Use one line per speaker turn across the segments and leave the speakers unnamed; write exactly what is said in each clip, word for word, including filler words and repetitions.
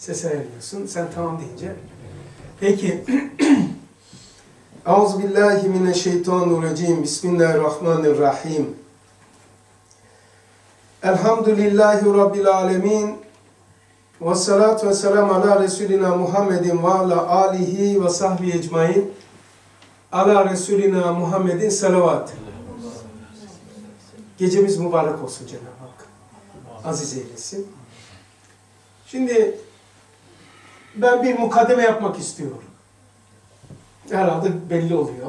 Ses ayarlıyorsun. Sen tamam deyince. Peki. Euzubillahimineşşeytanirracim. Bismillahirrahmanirrahim. Elhamdülillahi Rabbil alemin. Ve salatu ve selamu ala Resulina Muhammedin ve ala alihi ve sahbihi ecmain. Ala Resulina Muhammedin salavat. Gecemiz mübarek olsun Cenab-ı Hak. Aziz eylesin. Şimdi ben bir mukaddeme yapmak istiyorum. Herhalde belli oluyor.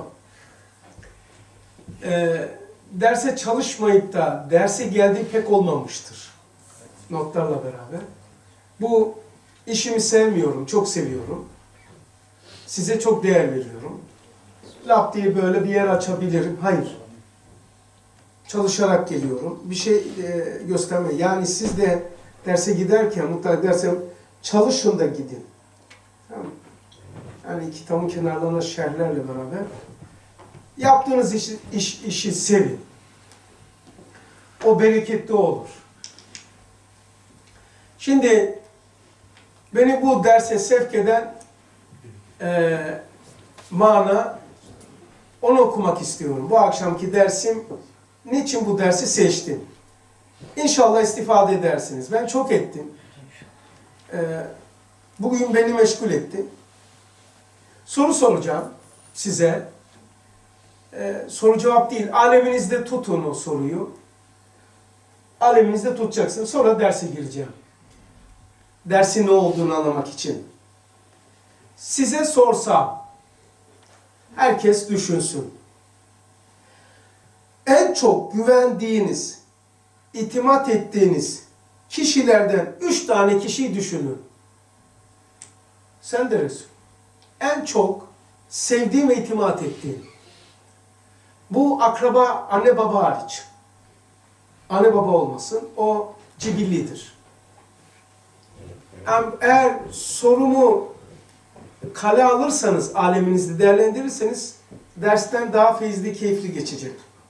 Ee, derse çalışmayıp da derse geldiği pek olmamıştır. Notlarla beraber. Bu işimi sevmiyorum, çok seviyorum. Size çok değer veriyorum. Lap diye böyle bir yer açabilirim. Hayır. Çalışarak geliyorum. Bir şey e, gösterme. Yani siz de derse giderken mutlaka derse çalışın da gidin. Tamam. Yani kitabın kenarlarına şerhlerle beraber yaptığınız işi, iş, işi sevin. O bereketli olur. Şimdi beni bu derse sevk eden e, mana, onu okumak istiyorum. Bu akşamki dersim, niçin bu dersi seçtim? İnşallah istifade edersiniz. Ben çok ettim. E, bugün beni meşgul etti. Soru soracağım size. Ee, soru cevap değil. Aleminizde tutun o soruyu. Aleminizde tutacaksın. Sonra derse gireceğim. Dersin ne olduğunu anlamak için. Size sorsam, herkes düşünsün. En çok güvendiğiniz, itimat ettiğiniz kişilerden üç tane kişiyi düşünün. Sen de Resul. En çok sevdiğim ve itimat ettiğim. Bu akraba, anne baba hariç. Anne baba olmasın, o cibillidir. Eğer sorumu kale alırsanız, aleminizde değerlendirirseniz, dersten daha feyizli, keyifli geçecek.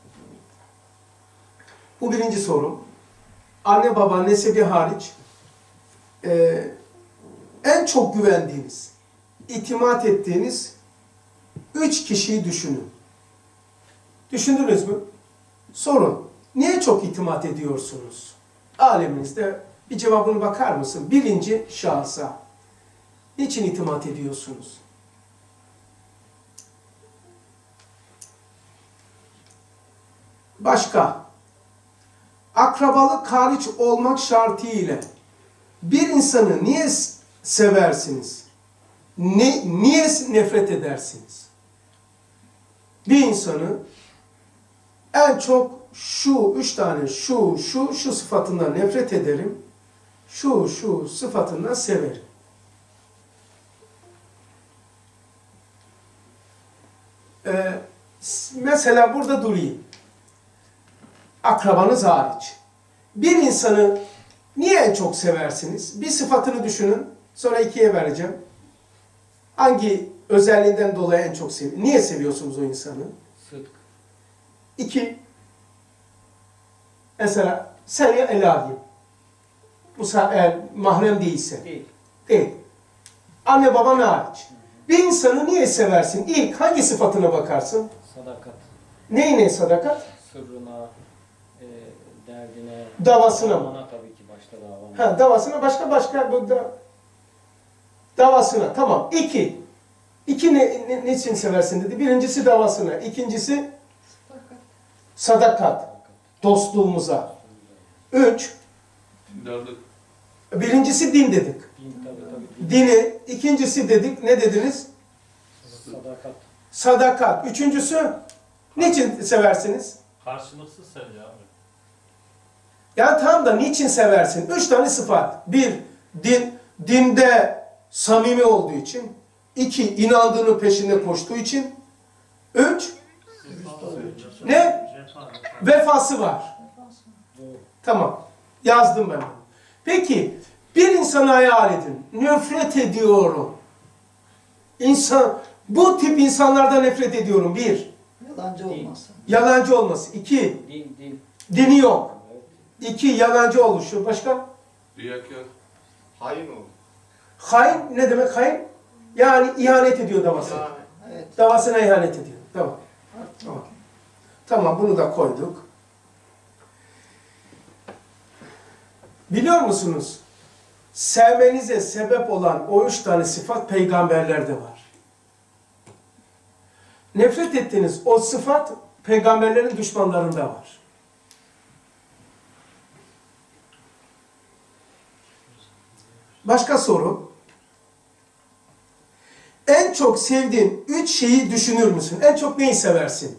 Bu birinci sorum. Anne baba, nesebi hariç, e, en çok güvendiğiniz, itimat ettiğiniz üç kişiyi düşünün. Düşündünüz mü? Sorun. Niye çok itimat ediyorsunuz? Aleminizde bir cevabına bakar mısın? Birinci şahsa. Niçin itimat ediyorsunuz? Başka. Akrabalık hariç olmak şartıyla bir insanı niye seversiniz? Ne, niye nefret edersiniz? Bir insanı en çok şu üç tane şu şu şu sıfatından nefret ederim. Şu şu sıfatından severim. Ee, mesela burada durayım. Akrabanız hariç. Bir insanı niye en çok seversiniz? Bir sıfatını düşünün. Sonra ikiye vereceğim. Hangi özelliğinden dolayı en çok seviyorsunuz? Niye seviyorsunuz o insanı?
Sıdk.
İki. Mesela sen ya el alayım. Bu eğer mahrem değilse.
Değil.
Değil. Anne baban hariç. Bir insanı niye seversin? İlk hangi sıfatına bakarsın?
Sadakat.
Neyine sadakat?
Sırrına, e, derdine,
Davasına mı?
davana tabii ki başta davana.
Ha, davasına başka başka bu da, davasına. Tamam. İki. İki ne, ne, niçin seversin dedi. Birincisi davasına. İkincisi sadakat. Sadakat. Dostluğumuza. Üç.
Dindarlık.
Birincisi din dedik.
Din tabii tabii. Din.
Dini. İkincisi dedik. Ne dediniz?
Sadakat.
Sadakat. Üçüncüsü niçin seversiniz?
Karşılıksız sevgi abi.
Ya tamam da niçin seversin? Üç tane sıfat. Bir, din, dinde samimi olduğu için. İki, inandığının peşinde koştuğu için. Üç, ne? Vefası var. Tamam. Yazdım ben bunu. Peki, bir insanı hayal edin. Nefret ediyorum. İnsan, bu tip insanlardan nefret ediyorum. Bir,
Yalancı olması.
yalancı olması. İki,
Din, din.
dini yok.
Evet.
İki, yalancı oluşu. Başka?
Riyakar.
Hain ol.
Hain ne demek hain? Yani ihanet ediyor davasına.
Yani, evet.
Davasına ihanet ediyor. Tamam. Tamam. Tamam, bunu da koyduk. Biliyor musunuz? Sevmenize sebep olan o üç tane sıfat peygamberlerde var. Nefret ettiğiniz o sıfat peygamberlerin düşmanlarında var. Başka soru. En çok sevdiğin üç şeyi düşünür müsün? En çok neyi seversin?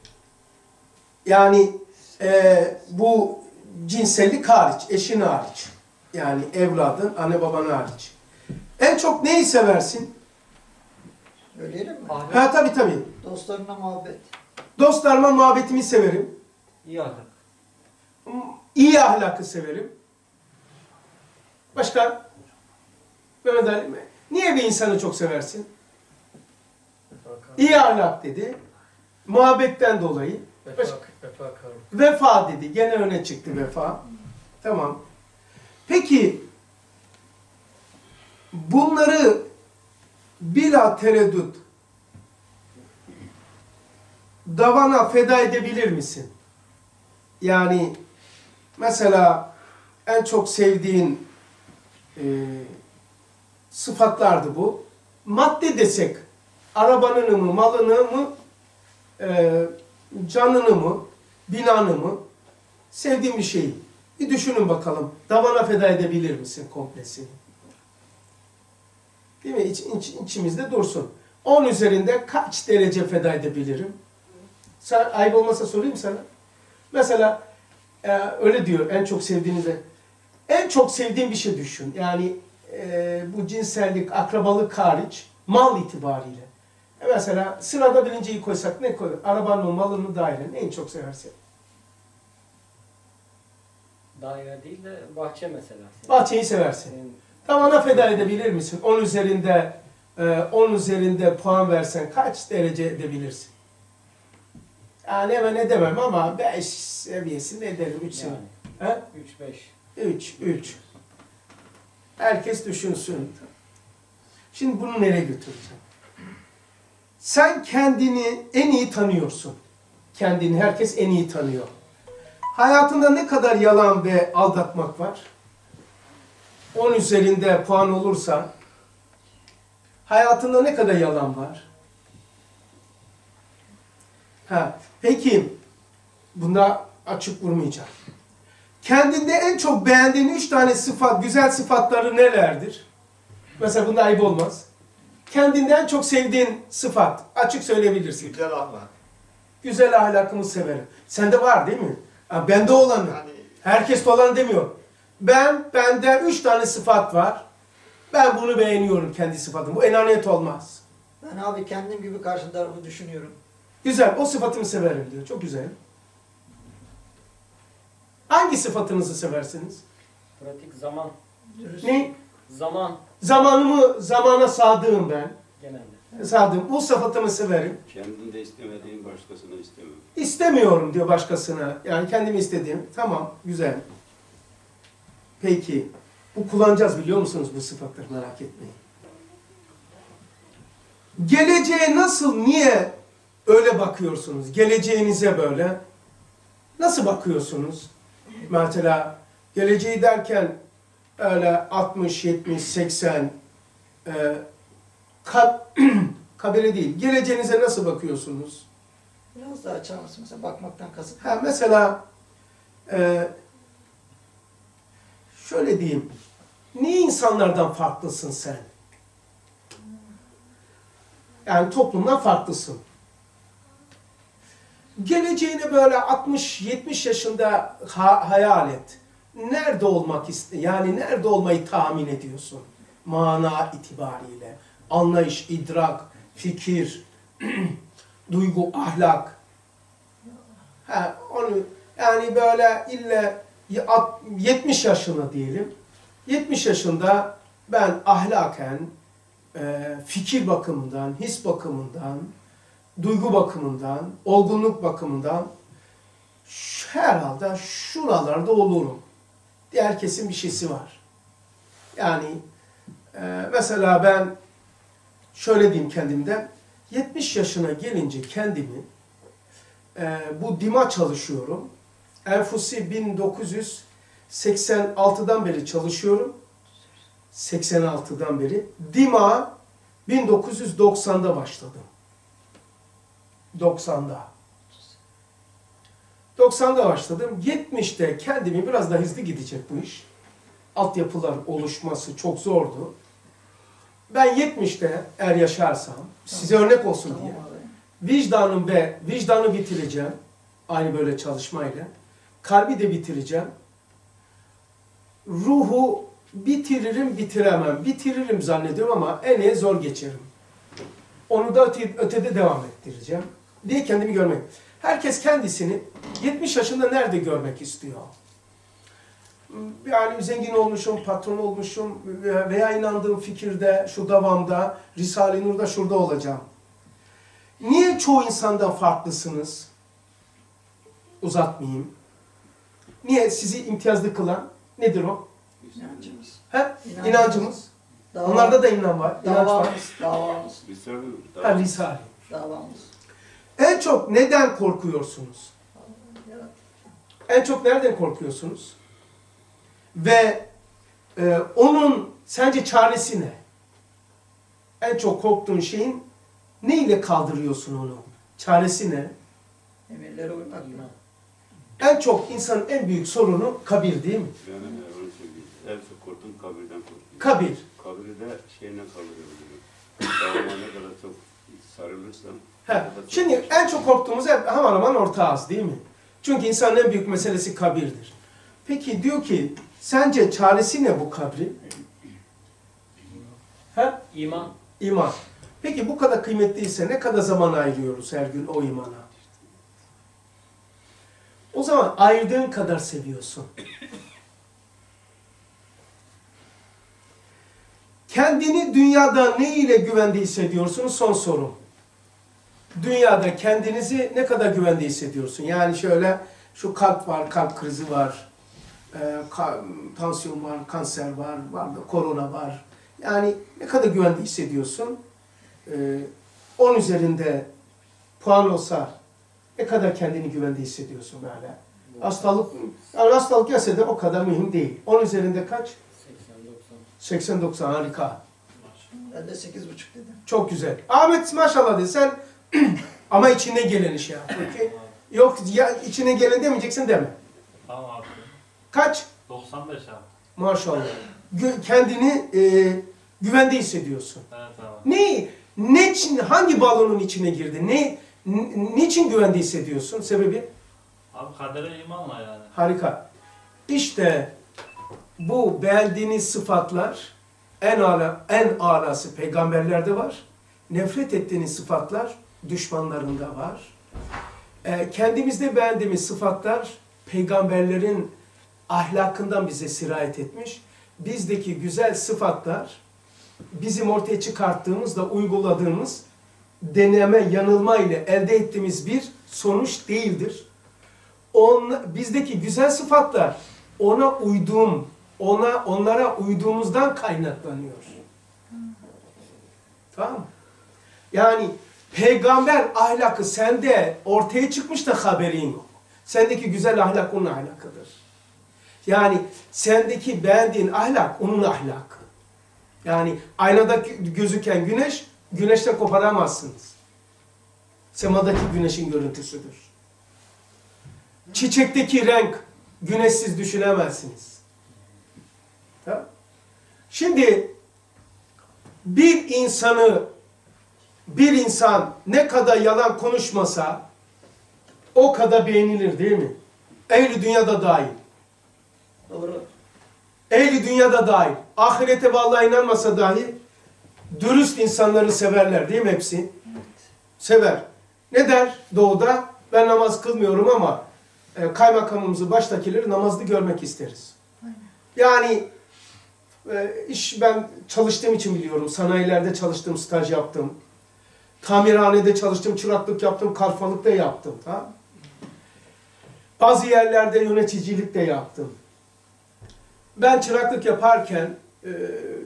Yani e, bu cinsellik hariç, eşin hariç. Yani evladın, anne baban hariç. En çok neyi seversin?
Söyleyelim mi?
Ha tabii tabii.
Dostlarına muhabbet.
Dostlarıma muhabbetimi severim.
İyi ahlak.
İyi ahlakı severim. Başka? Mehmet Ali mi? Niye bir insanı çok seversin? İyi ahlak dedi. Muhabbetten dolayı. Başka? Vefa dedi. Gene öne çıktı vefa. Tamam. Peki bunları bila tereddüt davana feda edebilir misin? Yani mesela en çok sevdiğin e, sıfatlardı bu. Madde desek arabanını mı, malını mı, e, canını mı, binanı mı, sevdiğin bir şeyi. Bir düşünün bakalım. Davana feda edebilir misin komplesini? Değil mi? İç, iç, içimizde dursun. on üzerinde kaç derece feda edebilirim? Sen, ayıp olmasa sorayım sana. Mesela e, öyle diyor en çok sevdiğinize. En çok sevdiğin bir şey düşün. Yani e, bu cinsellik, akrabalık hariç mal itibariyle. E mesela sırada birinciyi koysak ne koyar? Arabanın mı, malın mı, dairenin en çok seversin.
Daire değil de bahçe mesela.
Bahçeyi seversin.
Senin
Tavana feda edebilir misin? on üzerinde on üzerinde puan versen kaç derece edebilirsin? Yani hemen edemem ama beş seviyesinde ederim. üç
yani.
He?
üç beş.
üç, üç. Herkes düşünsün. Şimdi bunu nereye götüreceğim? Sen kendini en iyi tanıyorsun. Kendini herkes en iyi tanıyor. Hayatında ne kadar yalan ve aldatmak var? on üzerinde puan olursa hayatında ne kadar yalan var? Ha, peki bunda açık vurmayacağım. Kendinde en çok beğendiğin üç tane sıfat, güzel sıfatları nelerdir? Mesela bunda ayıp olmaz. Kendinde en çok sevdiğin sıfat, açık söyleyebilirsin.
Güzel ahlak.
Güzel ahlakımı severim. Sende var değil mi? Ha, bende olanı.
Yani
Herkes olan demiyor. Ben, bende üç tane sıfat var. Ben bunu beğeniyorum kendi sıfatım. Bu enaniyet olmaz.
ben abi kendim gibi karşı tarafı düşünüyorum.
Güzel, o sıfatımı severim diyor. Çok güzel. Hangi sıfatınızı seversiniz?
Pratik zaman.
Dürüst.
Ne?
Zaman
Zamanımı, zamana sadığım ben.
genelde.
Sadığım. Bu sıfatımı severim.
Kendinde istemediğin başkasına istemem.
İstemiyorum diyor başkasına. Yani kendimi istediğim. Tamam, güzel. Peki, bu kullanacağız biliyor musunuz bu sıfatları? Merak etmeyin. Geleceğe nasıl, niye öyle bakıyorsunuz? Geleceğinize böyle. Nasıl bakıyorsunuz? Mesela geleceği derken öyle altmış, yetmiş, seksen e, kab kabire değil. Geleceğinize nasıl bakıyorsunuz?
Biraz daha açar mısın? Mesela bakmaktan kasıt.
Ha, mesela e, şöyle diyeyim. Niye insanlardan farklısın sen? Yani toplumdan farklısın. Geleceğini böyle altmış yetmiş yaşında ha hayal et. Nerede olmak iste? Yani nerede olmayı tahmin ediyorsun? Mana itibariyle. Anlayış, idrak, fikir, duygu, ahlak. Ha, onu yani böyle ille yetmiş yaşında diyelim. yetmiş yaşında ben ahlaken, e, fikir bakımından, his bakımından, duygu bakımından, olgunluk bakımından herhalde şuralarda olurum. Herkesin bir şeysi var. Yani Ee, mesela ben şöyle diyeyim kendimden, yetmiş yaşına gelince kendimi e, bu dima çalışıyorum. Enfusi bin dokuz yüz seksen altıdan beri çalışıyorum. seksen altıdan beri. Dima bin dokuz yüz doksanda başladım. doksanda. doksanda başladım. yetmişte kendimi biraz daha hızlı gidecek bu iş. Altyapılar oluşması çok zordu. Ben yetmişte eğer yaşarsam, size örnek olsun
Tamam
diye,
abi.
vicdanım ve vicdanı bitireceğim. Aynı böyle çalışmayla. Kalbi de bitireceğim. Ruhu bitiririm, bitiremem. Bitiririm zannediyorum ama en iyi zor geçerim. Onu da öte, ötede devam ettireceğim diye kendimi görmek. Herkes kendisini yetmiş yaşında nerede görmek istiyor? Yani zengin olmuşum, patron olmuşum veya inandığım fikirde, şu davamda, Risale-i Nur'da şurada olacağım. Niye çoğu insandan farklısınız? Uzatmayayım. Niye sizi imtiyazlı kılan? Nedir o?
İnancımız.
He?
İnancımız.
İnancımız.
Dava-
Onlarda da inan var. İnanç var.
Davamız, davamız,
Risale mi?
Ha, Risale.
davamız.
En çok neden korkuyorsunuz?
Evet.
En çok nereden korkuyorsunuz? Ve e, onun sence çaresi ne? En çok korktuğun şeyin ne ile kaldırıyorsun onu? Çaresi ne?
Emirlere uymak.
İman.
En çok insanın en büyük sorunu kabir değil mi?
Yani onu söyleyeyim. En çok korktum kabirden korktum.
Kabir.
Kabirde şeyle kalıyor diyor. Davama ne kadar çok sarılırsam.
He.
o kadar çok
Şimdi en çok korktuğumuz hep hemen hemen ortağız değil mi? Çünkü insanın en büyük meselesi kabirdir. Peki diyor ki sence çaresi ne bu kabri? He?
İman.
İman. Peki bu kadar kıymetliyse ne kadar zaman ayırıyoruz her gün o imana? O zaman ayırdığın kadar seviyorsun. Kendini dünyada ne ile güvende hissediyorsunuz? Son sorum. Dünyada kendinizi ne kadar güvende hissediyorsun? Yani şöyle şu kalp var, kalp krizi var, e, ka tansiyon var, kanser var, var da korona var. Yani ne kadar güvende hissediyorsun? E, on üzerinde puan olsa ne kadar kendini güvende hissediyorsun böyle? Hastalık, yani hastalık gelse de o kadar mühim değil. on üzerinde kaç?
seksen doksan.
seksen doksan harika.
Ben de sekiz buçuk dedim.
Çok güzel. Ahmet maşallah de sen ama içine geleni şey yap. Peki. Yok ya içine gelen demeyeceksin deme.
Tamam abi.
Kaç?
doksan beş abi.
Maşallah. Gü- kendini e, güvende hissediyorsun.
Evet abi.
Ne, ne için, hangi balonun içine girdi? Ne, n- niçin güvende hissediyorsun? Sebebi?
Abi kadere imanla yani.
Harika. İşte bu beğendiğiniz sıfatlar en ala, en alası peygamberlerde var. Nefret ettiğiniz sıfatlar düşmanlarında var. E, kendimizde beğendiğimiz sıfatlar peygamberlerin ahlakından bize sirayet etmiş. Bizdeki güzel sıfatlar bizim ortaya çıkarttığımızda uyguladığımız deneme, yanılma ile elde ettiğimiz bir sonuç değildir. On, bizdeki güzel sıfatlar ona uyduğum, ona onlara uyduğumuzdan kaynaklanıyor. Tamam mı? Yani peygamber ahlakı sende ortaya çıkmış da haberin yok. Sendeki güzel ahlak onun ahlakıdır. Yani sendeki beğendiğin ahlak onun ahlakı. Yani aynada gözüken güneş, güneşten koparamazsınız. Semadaki güneşin görüntüsüdür. Çiçekteki renk, güneşsiz düşünemezsiniz. Tamam? Şimdi bir insanı, bir insan ne kadar yalan konuşmasa o kadar beğenilir değil mi? Ehli dünyada dahil.
Doğru.
Ehli dünyada dahil. Ahirete vallahi inanmasa dahi dürüst insanları severler değil mi hepsi? Sever. Ne der doğuda? Ben namaz kılmıyorum ama e, kaymakamımızı baştakileri namazlı görmek isteriz. Yani e, iş ben çalıştığım için biliyorum. Sanayilerde çalıştım, staj yaptım. Tamirhanede çalıştım, çıraklık yaptım, kalfalık da yaptım. Tamam? Bazı yerlerde yöneticilik de yaptım. Ben çıraklık yaparken e,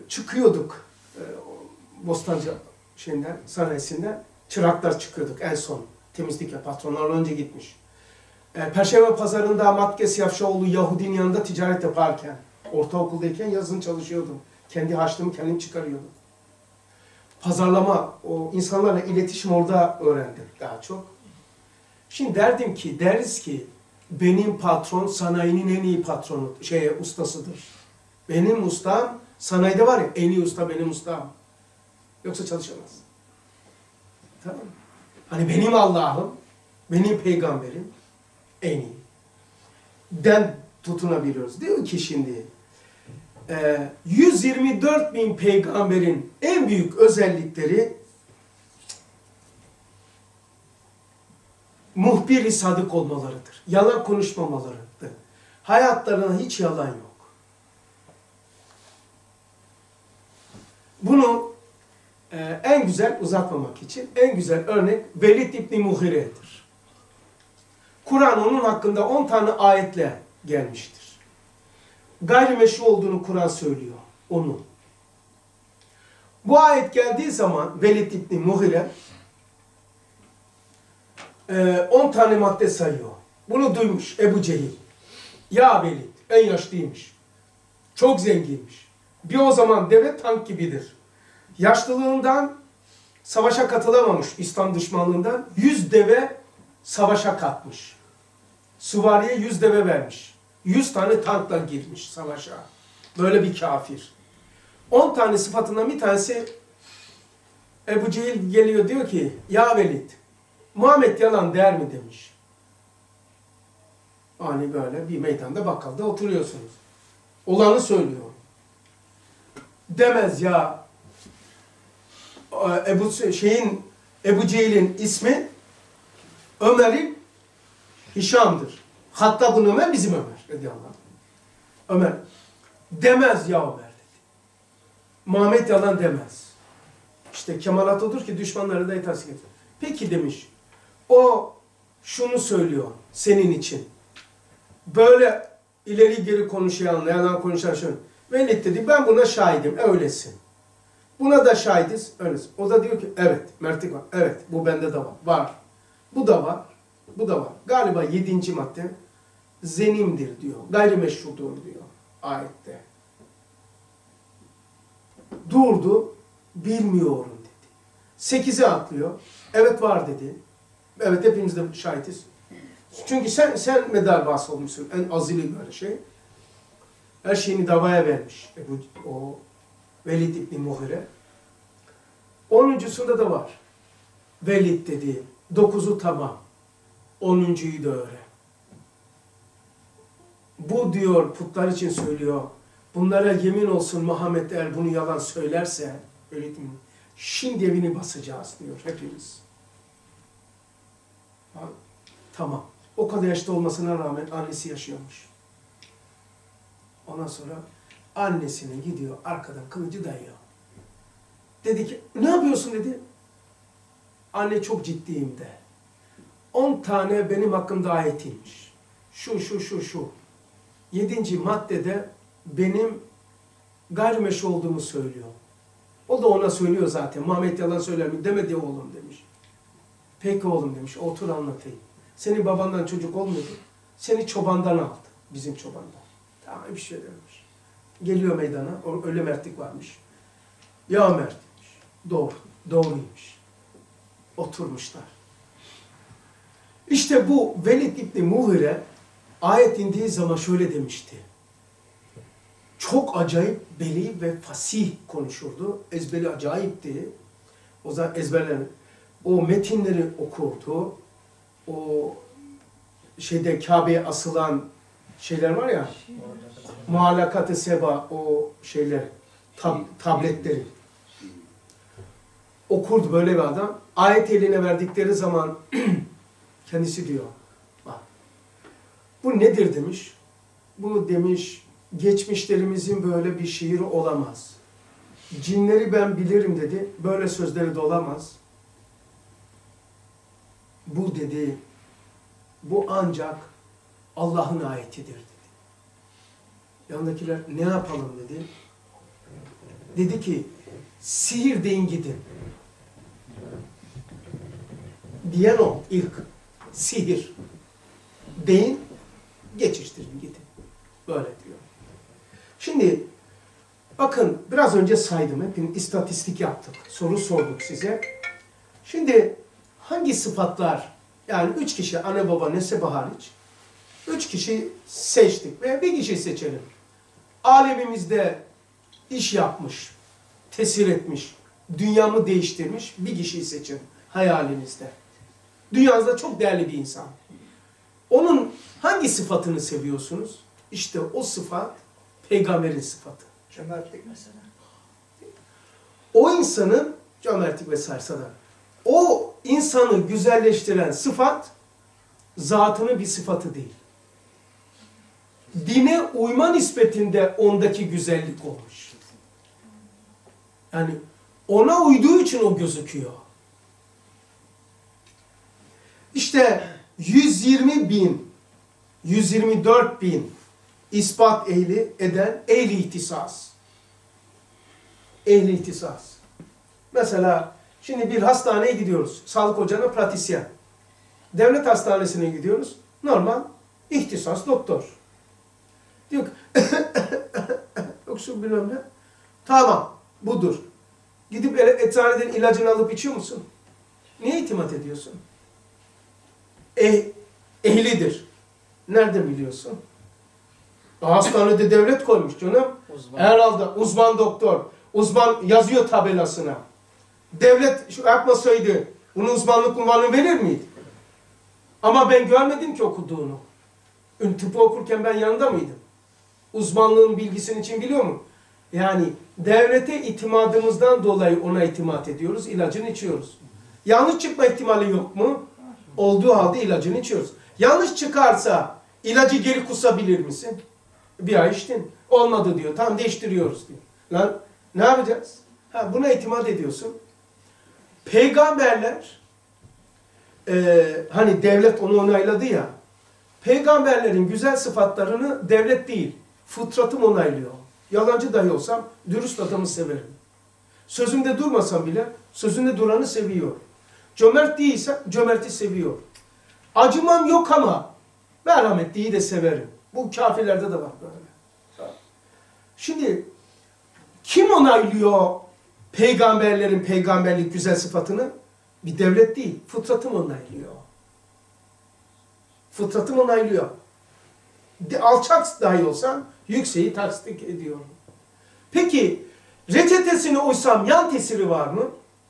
çıkıyorduk e, Bostancı şeyinden, sanayisinden. Çıraklar çıkıyorduk en son. Temizlik yap. Patronlar önce gitmiş. E, Perşembe pazarında Matkes Yavşaoğlu Yahudinin yanında ticaret yaparken, ortaokuldayken yazın çalışıyordum. Kendi harçlığımı kendim çıkarıyordum. Pazarlama, o insanlarla iletişim orada öğrendim daha çok. Şimdi derdim ki, deriz ki benim patron sanayinin en iyi patronu, şey ustasıdır. Benim ustam, sanayide var ya en iyi usta benim ustam. Yoksa çalışamaz. Tamam mı? Hani benim Allah'ım, benim peygamberim en iyi. Den tutunabiliyoruz. Diyor ki şimdi, yüz yirmi dört bin peygamberin en büyük özellikleri muhbir-i sadık olmalarıdır. Yalan konuşmamalarıdır. Hayatlarına hiç yalan yok. Bunu e, en güzel uzatmamak için en güzel örnek Velid İbni Mughire'dir. Kur'an onun hakkında on tane ayetle gelmiştir. Gayrimeşru olduğunu Kur'an söylüyor. Onu. Bu ayet geldiği zaman Velid İbni Mughire on tane madde sayıyor. Bunu duymuş Ebu Cehil. Ya Velid, en yaşlıymış. Çok zenginmiş. Bir o zaman deve tank gibidir. Yaşlılığından savaşa katılamamış, İslam düşmanlığından. Yüz deve savaşa katmış. Süvariye yüz deve vermiş. Yüz tane tankla girmiş savaşa. Böyle bir kafir. On tane sıfatından bir tanesi Ebu Cehil geliyor diyor ki ya Velid, Muhammed yalan der mi demiş. Hani böyle bir meydanda bakkalda oturuyorsunuz. Olanı söylüyor. Demez ya. Ebu şeyin Ebu Cehil'in ismi Ömer'in Hişam'dır. Hatta bunu Ömer bizim Ömer radıyallahu anh. Ömer demez ya Ömer dedi. Muhammed yalan demez. İşte kemalat odur ki düşmanları da itaat getirir. Peki demiş. O şunu söylüyor senin için. Böyle ileri geri konuşan, yalan konuşan şunu. Velid dedi ben buna şahidim, öylesin. Buna da şahidiz, öylesin. O da diyor ki evet, mertlik var. Evet, bu bende de var. Var. Bu da var. Bu da var. Galiba yedinci madde zenimdir diyor. Gayrimeşrudur diyor ayette. Durdu, bilmiyorum dedi. Sekize atlıyor. Evet var dedi. Evet hepimiz de şahitiz. Çünkü sen sen medar bahsi olmuşsun. En azili böyle şey. Her şeyini davaya vermiş. Ebu, o Velid İbni Mughire. Onuncusunda da var. Velid dedi. Dokuzu tamam. Onuncuyu da öğren. Bu diyor putlar için söylüyor. Bunlara yemin olsun Muhammed eğer bunu yalan söylerse Velid mi? Şimdi evini basacağız diyor hepimiz. Ha, tamam. O kadar yaşta olmasına rağmen annesi yaşıyormuş. Ondan sonra annesine gidiyor arkadan kılıcı dayıyor. Dedi ki ne yapıyorsun dedi. Anne çok ciddiyim de. On tane benim hakkımda ayet inmiş. Şu şu şu şu. Yedinci maddede benim gayrimeşru olduğumu söylüyor. O da ona söylüyor zaten. Muhammed yalan söyler mi? Demedi oğlum demiş. Peki oğlum demiş. Otur anlatayım. Senin babandan çocuk olmuyordu. Seni çobandan aldı. Bizim çobandan. Tamam bir şey demiş. Geliyor meydana. Öyle mertlik varmış. Ya Mert demiş. Doğru. Doğruymuş. Oturmuşlar. İşte bu Velid İbni Mughire ayet indiği zaman şöyle demişti. Çok acayip beli ve fasih konuşurdu. Ezberi acayipti. O zaman ezberlerini, o metinleri okurdu. O şeyde Kabe'ye asılan şeyler var ya, muhallakat-ı seba, o şeyler, tab tabletleri. Okurdu böyle bir adam. Ayet eline verdikleri zaman kendisi diyor, bak, bu nedir demiş. Bu demiş, geçmişlerimizin böyle bir şiiri olamaz. Cinleri ben bilirim dedi, böyle sözleri de olamaz. Bu dedi, bu ancak Allah'ın ayetidir dedi. Yanındakiler ne yapalım dedi. Dedi ki sihir deyin gidin. Diyen o ilk. Sihir deyin, geçiştirin gidin. Böyle diyor. Şimdi bakın biraz önce saydım. Hepin istatistik yaptık. Soru sorduk size. Şimdi hangi sıfatlar, yani üç kişi anne baba nesebe hariç üç kişi seçtik ve bir kişi seçelim. Alemimizde iş yapmış, tesir etmiş, dünyamı değiştirmiş bir kişiyi seçin hayalinizde. Dünyanızda çok değerli bir insan. Onun hangi sıfatını seviyorsunuz? İşte o sıfat peygamberin sıfatı.
Cömertlik mesela.
O insanın cömertlik vesaire da. O insanı güzelleştiren sıfat zatının bir sıfatı değil. Dine uyma nispetinde ondaki güzellik olmuş. Yani ona uyduğu için o gözüküyor. İşte yüz yirmi bin, yüz yirmi dört bin ispat ehli eden ehli ihtisas. Ehli ihtisas. Mesela şimdi bir hastaneye gidiyoruz. Sağlık ocağına pratisyen. Devlet hastanesine gidiyoruz. Normal ihtisas doktor. Diyor ki yok şu bilmem ne. Tamam budur. Gidip eczaneden ilacını alıp içiyor musun? Niye itimat ediyorsun? Eh, ehlidir. Nerede biliyorsun? Hastanede devlet koymuş canım.
Uzman.
Herhalde uzman doktor. Uzman yazıyor tabelasına. Devlet şu yapmasaydı bunun uzmanlık unvanını verir miydi? Ama ben görmedim ki okuduğunu. Tıpı okurken ben yanında mıydım? Uzmanlığın bilgisini için biliyor mu? Yani devlete itimadımızdan dolayı ona itimat ediyoruz, ilacını içiyoruz. Yanlış çıkma ihtimali yok mu? Olduğu halde ilacını içiyoruz. Yanlış çıkarsa ilacı geri kusabilir misin? Bir ay içtin. Olmadı diyor. Tamam değiştiriyoruz diyor. Lan ne yapacağız? Ha, buna itimat ediyorsun. Peygamberler e, hani devlet onu onayladı ya. Peygamberlerin güzel sıfatlarını devlet değil, fıtratım onaylıyor. Yalancı dahi olsam dürüst adamı severim. Sözümde durmasam bile sözünde duranı seviyor. Cömert değilse cömerti seviyor. Acımam yok ama merhametliyi de severim. Bu kafirlerde de var böyle. Şimdi kim onaylıyor peygamberlerin peygamberlik güzel sıfatını? Bir devlet değil, fıtratım onaylıyor. Fıtratım onaylıyor. De, alçak dahi olsam yükseği tasdik ediyorum. Peki reçetesine uysam yan tesiri var mı?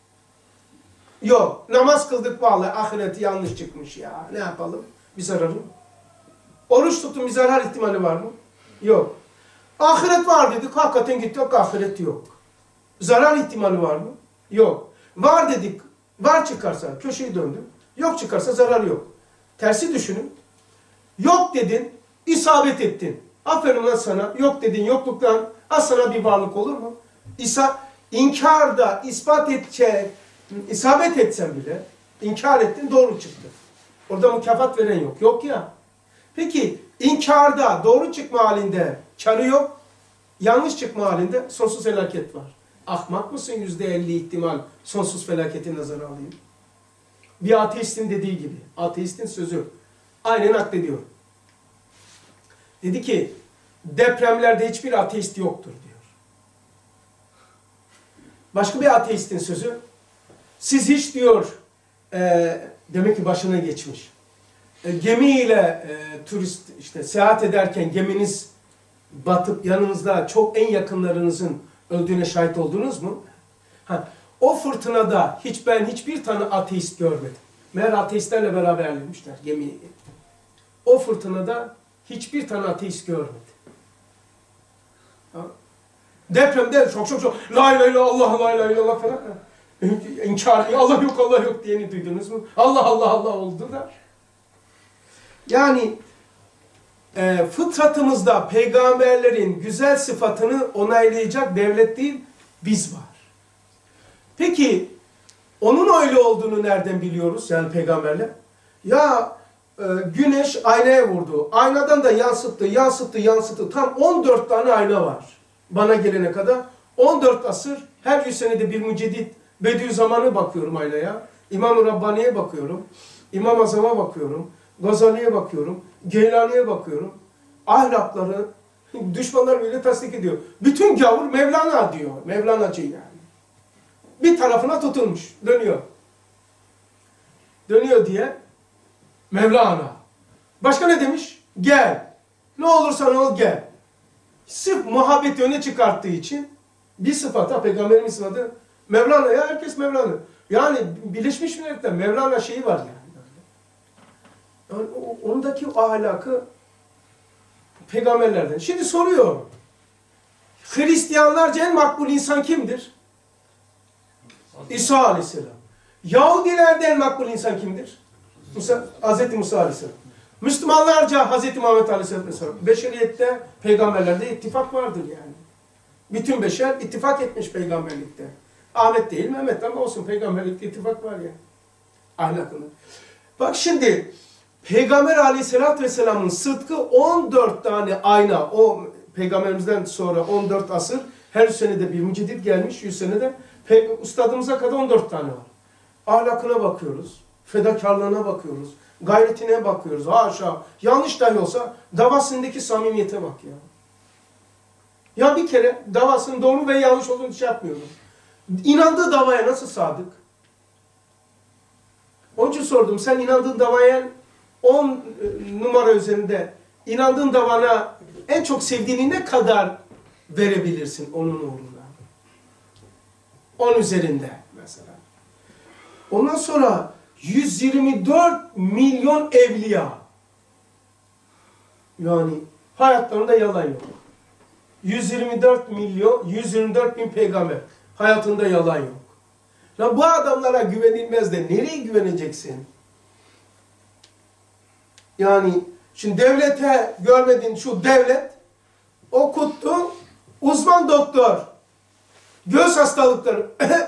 Yok. Namaz kıldık vallahi ahireti yanlış çıkmış ya. Ne yapalım? Bir zararı mı? Oruç tutun bir zarar ihtimali var mı? Yok. Ahiret var dedik. Hakikaten gittik. Ahiret yok. Zarar ihtimali var mı? Yok. Var dedik. Var çıkarsa köşeyi döndüm. Yok çıkarsa zarar yok. Tersi düşünün. Yok dedin. İsabet ettin. Aferin lan sana. Yok dedin. Yokluktan az sana bir varlık olur mu? İsa, inkarda ispat edecek, isabet etsen bile inkar ettin doğru çıktı. Orada mükafat veren yok. Yok ya. Peki inkarda doğru çıkma halinde karı yok. Yanlış çıkma halinde sonsuz felaket var. Ahmak mısın yüzde elli ihtimal sonsuz felaketi nazara alayım? Bir ateistin dediği gibi. Ateistin sözü. Aynen naklediyor. Dedi ki depremlerde hiçbir ateist yoktur diyor. Başka bir ateistin sözü. Siz hiç diyor e, demek ki başına geçmiş. E, gemiyle e, turist işte seyahat ederken geminiz batıp yanınızda çok en yakınlarınızın öldüğüne şahit oldunuz mu? Ha, o fırtınada hiç ben hiçbir tane ateist görmedim. Meğer ateistlerle beraberlemişler gemiyi. O fırtınada hiçbir tane ateist görmedi. Ha? Depremde çok çok çok la ilahe illallah, la ilahe illallah falan. İnkar, Allah yok, Allah yok diyeni duydunuz mu? Allah Allah Allah oldu da. Yani e, fıtratımızda peygamberlerin güzel sıfatını onaylayacak devlet değil, biz var. Peki onun öyle olduğunu nereden biliyoruz yani peygamberler? Ya e, güneş aynaya vurdu. Aynadan da yansıttı, yansıttı, yansıttı. Tam on dört tane ayna var. Bana gelene kadar on dört asır, her yüz senede bir müceddit Bediüzzaman'a bakıyorum aynaya. İmam-ı Rabbani'ye bakıyorum. İmam-ı Azam'a bakıyorum. Gazali'ye bakıyorum. Geylani'ye bakıyorum. Ahlakları, düşmanlar bile tasdik ediyor. Bütün gavur Mevlana diyor. Mevlanacı yani. Bir tarafına tutulmuş. Dönüyor. Dönüyor diye Mevlana. Başka ne demiş? Gel. Ne olursan ol gel. Sırf muhabbeti öne çıkarttığı için bir sıfata, Peygamberimiz sıfatı Mevlana'ya herkes Mevlana. Yani Birleşmiş Milletler Mevlana şeyi var yani. Yani ondaki o ahlakı peygamberlerden. Şimdi soruyor. Hristiyanlarca en makbul insan kimdir? İsa Aleyhisselam. Yahudilerde en makbul insan kimdir? Musa, Hz. Musa Aleyhisselam. Müslümanlarca Hz. Muhammed Aleyhisselam. Beşeriyette, peygamberlerde ittifak vardır yani. Bütün beşer ittifak etmiş peygamberlikte. Ahmet değil Mehmet ama olsun peygamberlikte ittifak var ya. Ahlakını. Bak şimdi Peygamber Aleyhisselatü Vesselam'ın sıdkı on dört tane ayna. O peygamberimizden sonra on dört asır her senede bir müceddit gelmiş. yüz senede ustadımıza kadar on dört tane var. Ahlakına bakıyoruz. Fedakarlığına bakıyoruz. Gayretine bakıyoruz. Haşa. Yanlış dahi olsa davasındaki samimiyete bak ya. Ya bir kere davasının doğru ve yanlış olduğunu şey yapmıyorum. İnandığı davaya nasıl sadık? Onun için sordum. Sen inandığın davaya on numara üzerinde inandığın davana en çok sevdiğini ne kadar verebilirsin onun uğruna? on üzerinde mesela. Ondan sonra yüz yirmi dört milyon evliya. Yani hayatlarında yalan yok. yüz yirmi dört milyon, yüz yirmi dört bin peygamber. Hayatında yalan yok. Ya bu adamlara güvenilmez de nereye güveneceksin? Yani şimdi devlete görmediğin şu devlet okuttu, uzman doktor, göğüs hastalıkları,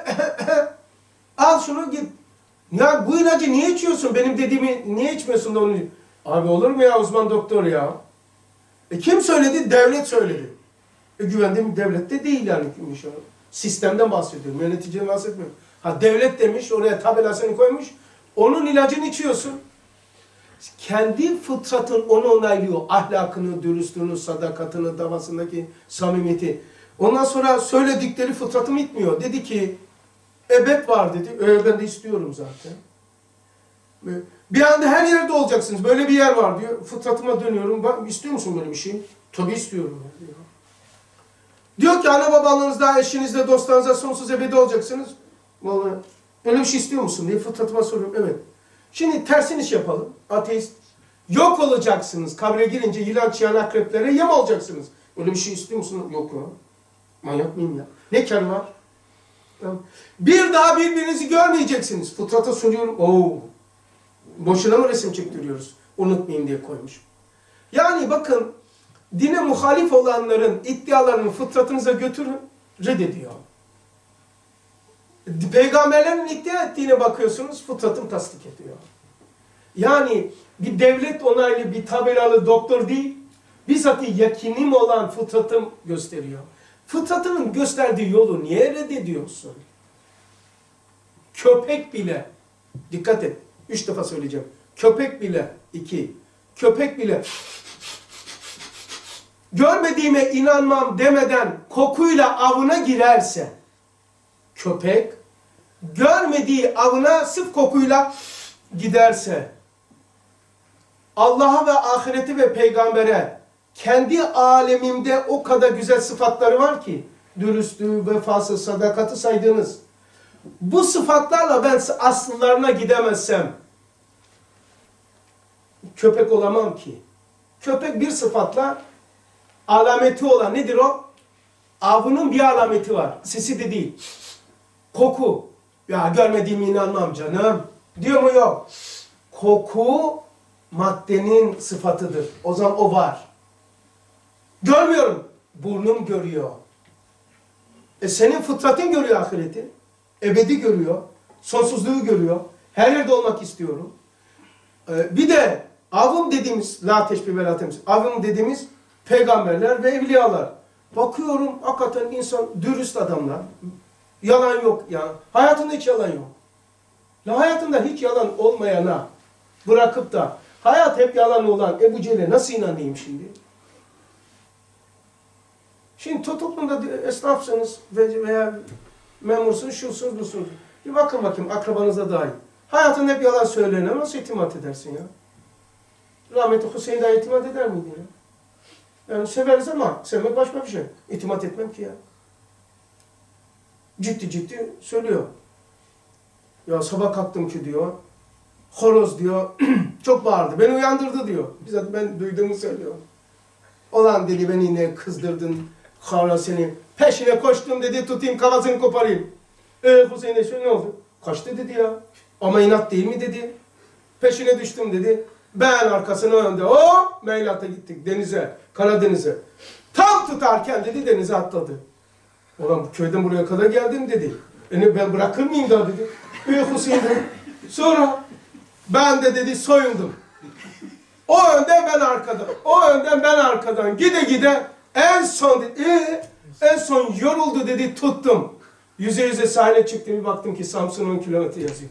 al şunu git. Ya bu ilacı niye içiyorsun? Benim dediğimi niye içmiyorsun da onu? Abi olur mu ya uzman doktor ya? E kim söyledi? Devlet söyledi. E güvendiğim devlette değil yani kimmiş o? Sistemden bahsediyorum, yöneticiden bahsetmiyorum. Ha devlet demiş, oraya tabelasını koymuş, onun ilacını içiyorsun. Kendi fıtratın onu onaylıyor. Ahlakını, dürüstlüğünü, sadakatini, davasındaki samimiyeti. Ondan sonra söyledikleri fıtratım itmiyor. Dedi ki, ebed var dedi. Öyle ben de istiyorum zaten. Bir anda her yerde olacaksınız. Böyle bir yer var diyor. Fıtratıma dönüyorum. Ben, istiyor musun böyle bir şey? Tabii istiyorum diyor. Diyor ki ana babalığınızda, eşinizle, dostlarınızla sonsuz ebedi olacaksınız. Vallahi öyle bir şey istiyor musun diye fıtratıma soruyorum. Evet. Şimdi tersini iş yapalım. Ateist. Yok olacaksınız. Kabre girince yılan, çıyan, akreplere yem olacaksınız. Öyle bir şey istiyor musun? Yok ya. Manyak mıyım ya? Ne kâr var? Bir daha birbirinizi görmeyeceksiniz. Fıtrata soruyorum. Oo. Boşuna mı resim çektiriyoruz? Unutmayayım diye koymuş. Yani bakın dine muhalif olanların iddialarını fıtratınıza götürün. Reddediyor. Peygamberlerin iddia ettiğine bakıyorsunuz, fıtratım tasdik ediyor. Yani bir devlet onaylı, bir tabelalı doktor değil, bizzat yakinim olan fıtratım gösteriyor. Fıtratının gösterdiği yolu niye reddediyorsun? Köpek bile, dikkat et, üç defa söyleyeceğim. Köpek bile, iki, köpek bile, görmediğime inanmam demeden kokuyla avına girerse, köpek, görmediği avına sırf kokuyla giderse, Allah'a ve ahireti ve peygambere kendi alemimde o kadar güzel sıfatları var ki, dürüstlüğü, vefası, sadakati saydığınız, bu sıfatlarla ben asıllarına gidemezsem, köpek olamam ki. Köpek bir sıfatla alameti olan nedir o? Avının bir alameti var. Sesi de değil. Koku. Ya görmediğime inanmam canım. Diyor mu? Yok. Koku maddenin sıfatıdır. O zaman o var. Görmüyorum. Burnum görüyor. E senin fıtratın görüyor ahireti. Ebedi görüyor. Sonsuzluğu görüyor. Her yerde olmak istiyorum. E, bir de avım dediğimiz, la teşbih ve la temsil, avım dediğimiz peygamberler ve evliyalar. Bakıyorum hakikaten insan dürüst adamlar. Yalan yok ya. Hayatında hiç yalan yok. Ya hayatında hiç yalan olmayana bırakıp da hayat hep yalan olan Ebu Cehil'e nasıl inanayım şimdi? Şimdi toplumda esnafsınız veya memursunuz, şusunuz, busunuz. Bir bakın bakayım akrabanıza dair. Hayatında hep yalan söyleyene nasıl itimat edersin ya? Rahmetli Hüseyin de itimat eder miydi ya? Yani severiz ama sevmek başka bir şey. İtimat etmem ki ya. Ciddi ciddi söylüyor. Ya sabah kalktım ki diyor, horoz diyor, çok bağırdı, beni uyandırdı diyor. Bizzat ben duyduğumu söylüyor. Olan dedi beni yine kızdırdın, kavra seni. Peşine koştum dedi, tutayım kafasını koparayım. Eee Hüseyin de şöyle ne oldu? Kaçtı dedi ya. Ama inat değil mi dedi. Peşine düştüm dedi. Ben arkasına önde hop Meylat'a gittik denize, Karadeniz'e. Tam tutarken dedi denize atladı. Ulan köyden buraya kadar geldim dedi. Beni ben bırakır mıyım da dedi. Büyük Hüseyin dedi. Sonra ben de dedi soyundum. O önden ben arkadan. O önden ben arkadan. Gide gide en son dedi. Ee, en son yoruldu dedi tuttum. Yüze yüze sahile çıktım bir baktım ki Samsun on kilometre yazıyor.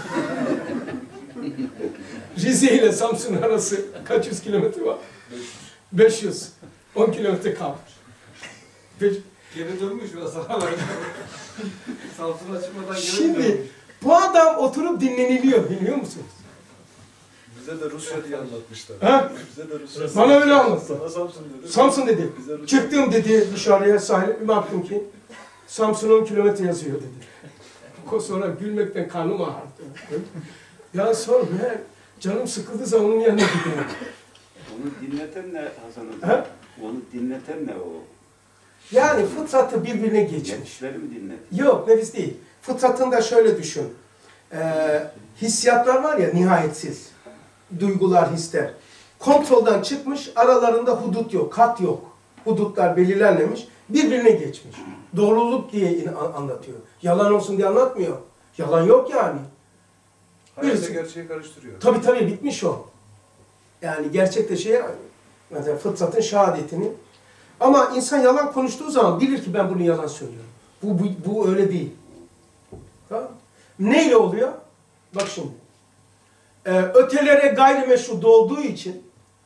Rize ile Samsun arası kaç yüz kilometre var? beş yüz. on kilometre kalmış. Beş...
Geri dönmüş biraz daha var. Samsun'a çıkmadan geri
Şimdi
dönmüş.
bu adam oturup dinleniliyor biliyor musunuz?
Bize de Rusya diye anlatmışlar.
Ha?
Bize de Rusya.
Bana öyle anlattı.
Sana Samsun dedi.
Samsun dedi.
Bize Rusya.
Çıktım dedi dışarıya sahile bir baktım ki Samsun on kilometre yazıyor dedi. Sonra gülmekten karnım ağrıdı. Ya sonra ben canım sıkıldığı zaman onun yanına gidiyorum.
Onu dinleten ne Hasan
He?
Hoca? Onu dinleten ne o?
Yani fıtratı birbirine geçmiş.
Nefisleri mi dinletiyor?
Yok nefis değil. Fıtratında şöyle düşün. Ee, hissiyatlar var ya nihayetsiz. Duygular, hisler. Kontrolden çıkmış, aralarında hudut yok, kat yok. Hudutlar belirlenmemiş, birbirine geçmiş. Doğruluk diye anlatıyor. Yalan olsun diye anlatmıyor. Yalan yok yani.
Hayatla
Birisi-
gerçeği karıştırıyor.
Tabii tabii bitmiş o. Yani gerçekte şey, mesela fıtratın şehadetini. Ama insan yalan konuştuğu zaman bilir ki ben bunu yalan söylüyorum. Bu, bu, bu öyle değil. Tamam. Neyle oluyor? Bak şimdi. Ee, ötelere gayrimeşru doğduğu için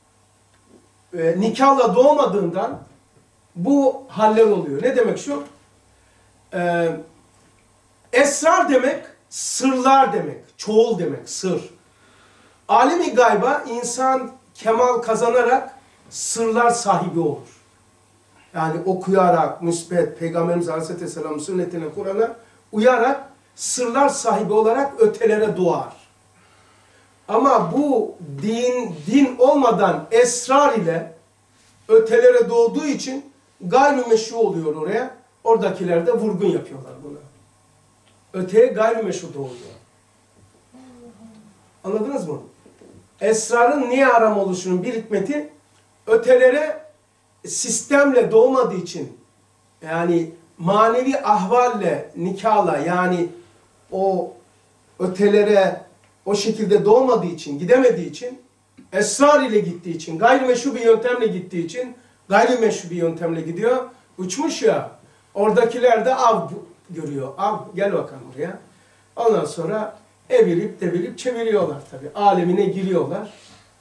e, nikahla doğmadığından bu haller oluyor. Ne demek şu? Ee, esrar demek, sırlar demek, çoğul demek, sır. Alemi gayba insan kemal kazanarak sırlar sahibi olur. Yani okuyarak, müsbet, Peygamberimiz Aleyhisselam'ın sünnetine, Kur'an'a uyarak sırlar sahibi olarak ötelere doğar. Ama bu din, din olmadan esrar ile ötelere doğduğu için gayrimeşru oluyor oraya. Oradakiler de vurgun yapıyorlar buna. Öteye gayrimeşru doğuyor. Anladınız mı? Esrarın niye haram oluşunun bir hikmeti ötelere sistemle doğmadığı için, yani manevi ahvalle, nikahla, yani o ötelere o şekilde doğmadığı için, gidemediği için, esrar ile gittiği için, gayrimeşru bir yöntemle gittiği için, gayrimeşru bir yöntemle gidiyor. Uçmuş ya, oradakiler de av görüyor. Av, gel bakalım buraya. Ondan sonra evirip devirip çeviriyorlar tabii. Alemine giriyorlar.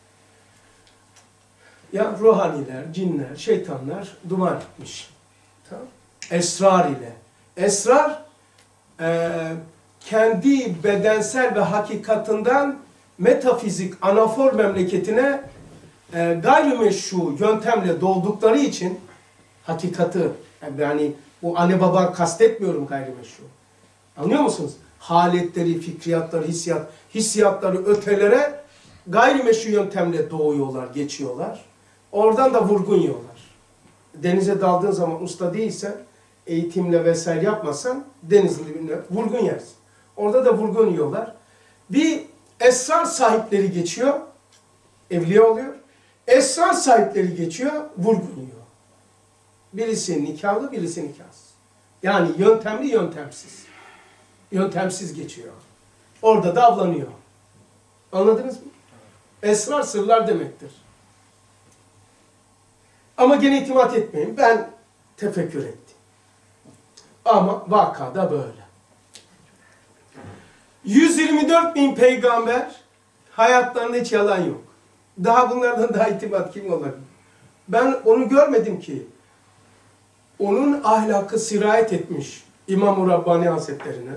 Ya ruhaniler, cinler, şeytanlar duman etmiş. Tamam. Esrar ile. Esrar e, kendi bedensel ve hakikatinden metafizik anafor memleketine e, gayrimeşru yöntemle doğdukları için hakikati, yani bu anne baba kastetmiyorum gayrimeşru. Anlıyor musunuz? Haletleri, fikriyatları, hissiyat, hissiyatları ötelere gayrimeşru yöntemle doğuyorlar, geçiyorlar. Oradan da vurgun yiyorlar. Denize daldığın zaman usta değilsen, eğitimle vesaire yapmasan denizin dibinde vurgun yersin. Orada da vurgun yiyorlar. Bir esrar sahipleri geçiyor, evliya oluyor. Esrar sahipleri geçiyor, vurgun yiyor. Birisi nikahlı, birisi nikahsız. Yani yöntemli, yöntemsiz. Yöntemsiz geçiyor. Orada da avlanıyor. Anladınız mı? Esrar sırlar demektir. Ama gene itimat etmeyin. Ben tefekkür etti. Ama vakada böyle. yüz yirmi dört bin peygamber, hayatlarında hiç yalan yok. Daha bunlardan daha itimat kim olabilir? Ben onu görmedim ki. Onun ahlakı sirayet etmiş İmam-ı Rabbani Hazretlerine.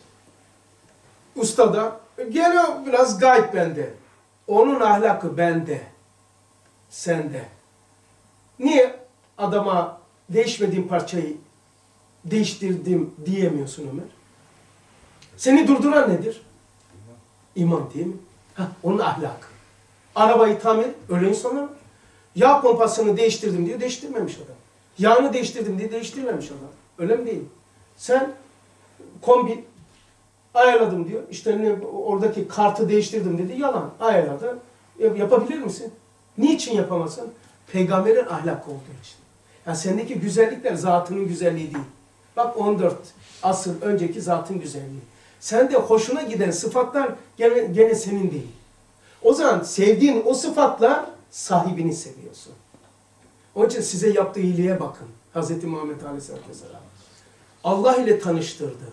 Usta da gene biraz gayb bende. Onun ahlakı bende. Sende. Niye adama değişmediğin parçayı değiştirdim diyemiyorsun Ömer? Seni durduran nedir? İman değil mi? Heh, onun ahlakı. Arabayı tamir, öyle insanlar var. Yağ pompasını değiştirdim diye değiştirmemiş adam. Yağını değiştirdim diye değiştirmemiş adam. Öyle mi değil? Sen kombi ayarladım diyor. İşte ne, oradaki kartı değiştirdim dedi. Yalan. Ayarladı. Yapabilir misin? Niçin yapamazsın? Peygamberin ahlakı olduğu için. Yani sendeki güzellikler zatının güzelliği değil. Bak on dört asır önceki zatın güzelliği. Sende hoşuna giden sıfatlar gene, gene senin değil. O zaman sevdiğin o sıfatlar sahibini seviyorsun. Onun için size yaptığı iyiliğe bakın. Hazreti Muhammed Aleyhisselatü Vesselam. Allah ile tanıştırdı.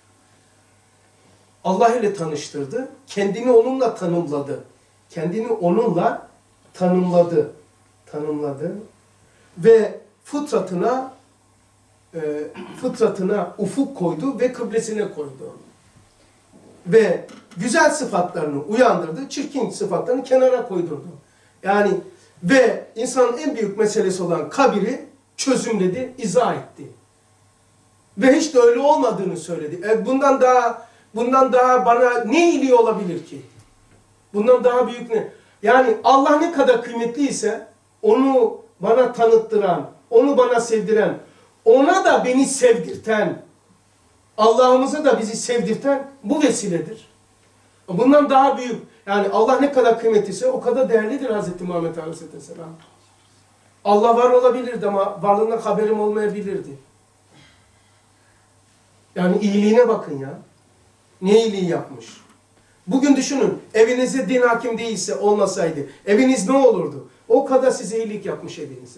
Allah ile tanıştırdı. Kendini onunla tanımladı. Kendini onunla tanımladı. Tanımladı. Ve fıtratına e, fıtratına ufuk koydu ve kıblesine koydu. Ve güzel sıfatlarını uyandırdı, çirkin sıfatlarını kenara koydurdu. Yani ve insanın en büyük meselesi olan kabiri çözümledi, izah etti. Ve hiç de öyle olmadığını söyledi. E bundan daha bundan daha bana ne iyiliği olabilir ki? Bundan daha büyük ne? Yani Allah ne kadar kıymetliyse onu bana tanıttıran, onu bana sevdiren, ona da beni sevdirten, Allah'ımıza da bizi sevdirten bu vesiledir. Bundan daha büyük. Yani Allah ne kadar kıymetliyse o kadar değerlidir Hazreti Muhammed Aleyhisselam. Allah var olabilirdi ama varlığından haberim olmayabilirdi. Yani iyiliğine bakın ya. Ne iyiliği yapmış. Bugün düşünün, evinizde din hakim değilse, olmasaydı, eviniz ne olurdu? O kadar size iyilik yapmış evinize.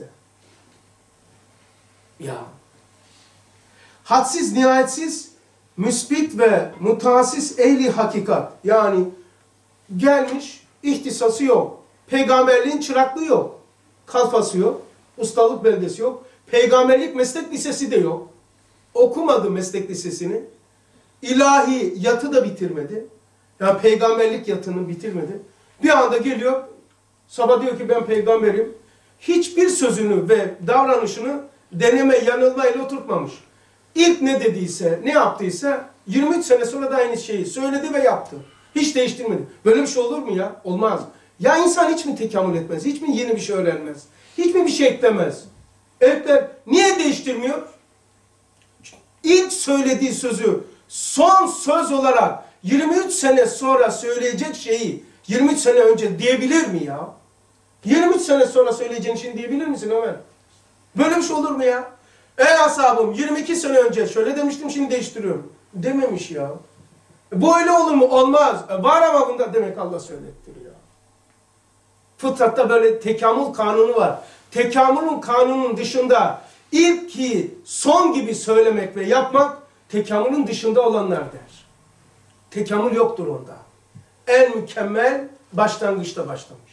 Ya. Hadsiz, nihayetsiz, müsbit ve mutasis ehli hakikat. Yani gelmiş, ihtisası yok. Peygamberliğin çıraklığı yok. Kalfası yok. Ustalık belgesi yok. Peygamberlik meslek lisesi de yok. Okumadı meslek lisesini. İlahi yatı da bitirmedi. Yani peygamberlik yatını bitirmedi. Bir anda geliyor, sabah diyor ki ben peygamberim. Hiçbir sözünü ve davranışını deneme yanılmayla oturtmamış. İlk ne dediyse, ne yaptıysa yirmi üç sene sonra da aynı şeyi söyledi ve yaptı. Hiç değiştirmedi. Böyle bir şey olur mu ya? Olmaz. Ya insan hiç mi tekamül etmez? Hiç mi yeni bir şey öğrenmez? Hiç mi bir şey eklemez? Ekler. Niye değiştirmiyor? İlk söylediği sözü son söz olarak yirmi üç sene sonra söyleyecek şeyi yirmi üç sene önce diyebilir mi ya? yirmi üç sene sonra söyleyeceğin şeyi diyebilir misin Ömer? Böyle bir şey olur mu ya? Ey ashabım yirmi iki sene önce şöyle demiştim şimdi değiştiriyorum. Dememiş ya. Böyle olur mu? Olmaz. E var ama bunda demek Allah söylettiriyor. Fıtratta böyle tekamül kanunu var. Tekamülün kanunun dışında ilk ki son gibi söylemek ve yapmak tekamülün dışında olanlar der. Tekamül yoktur onda. En mükemmel başlangıçta başlamış.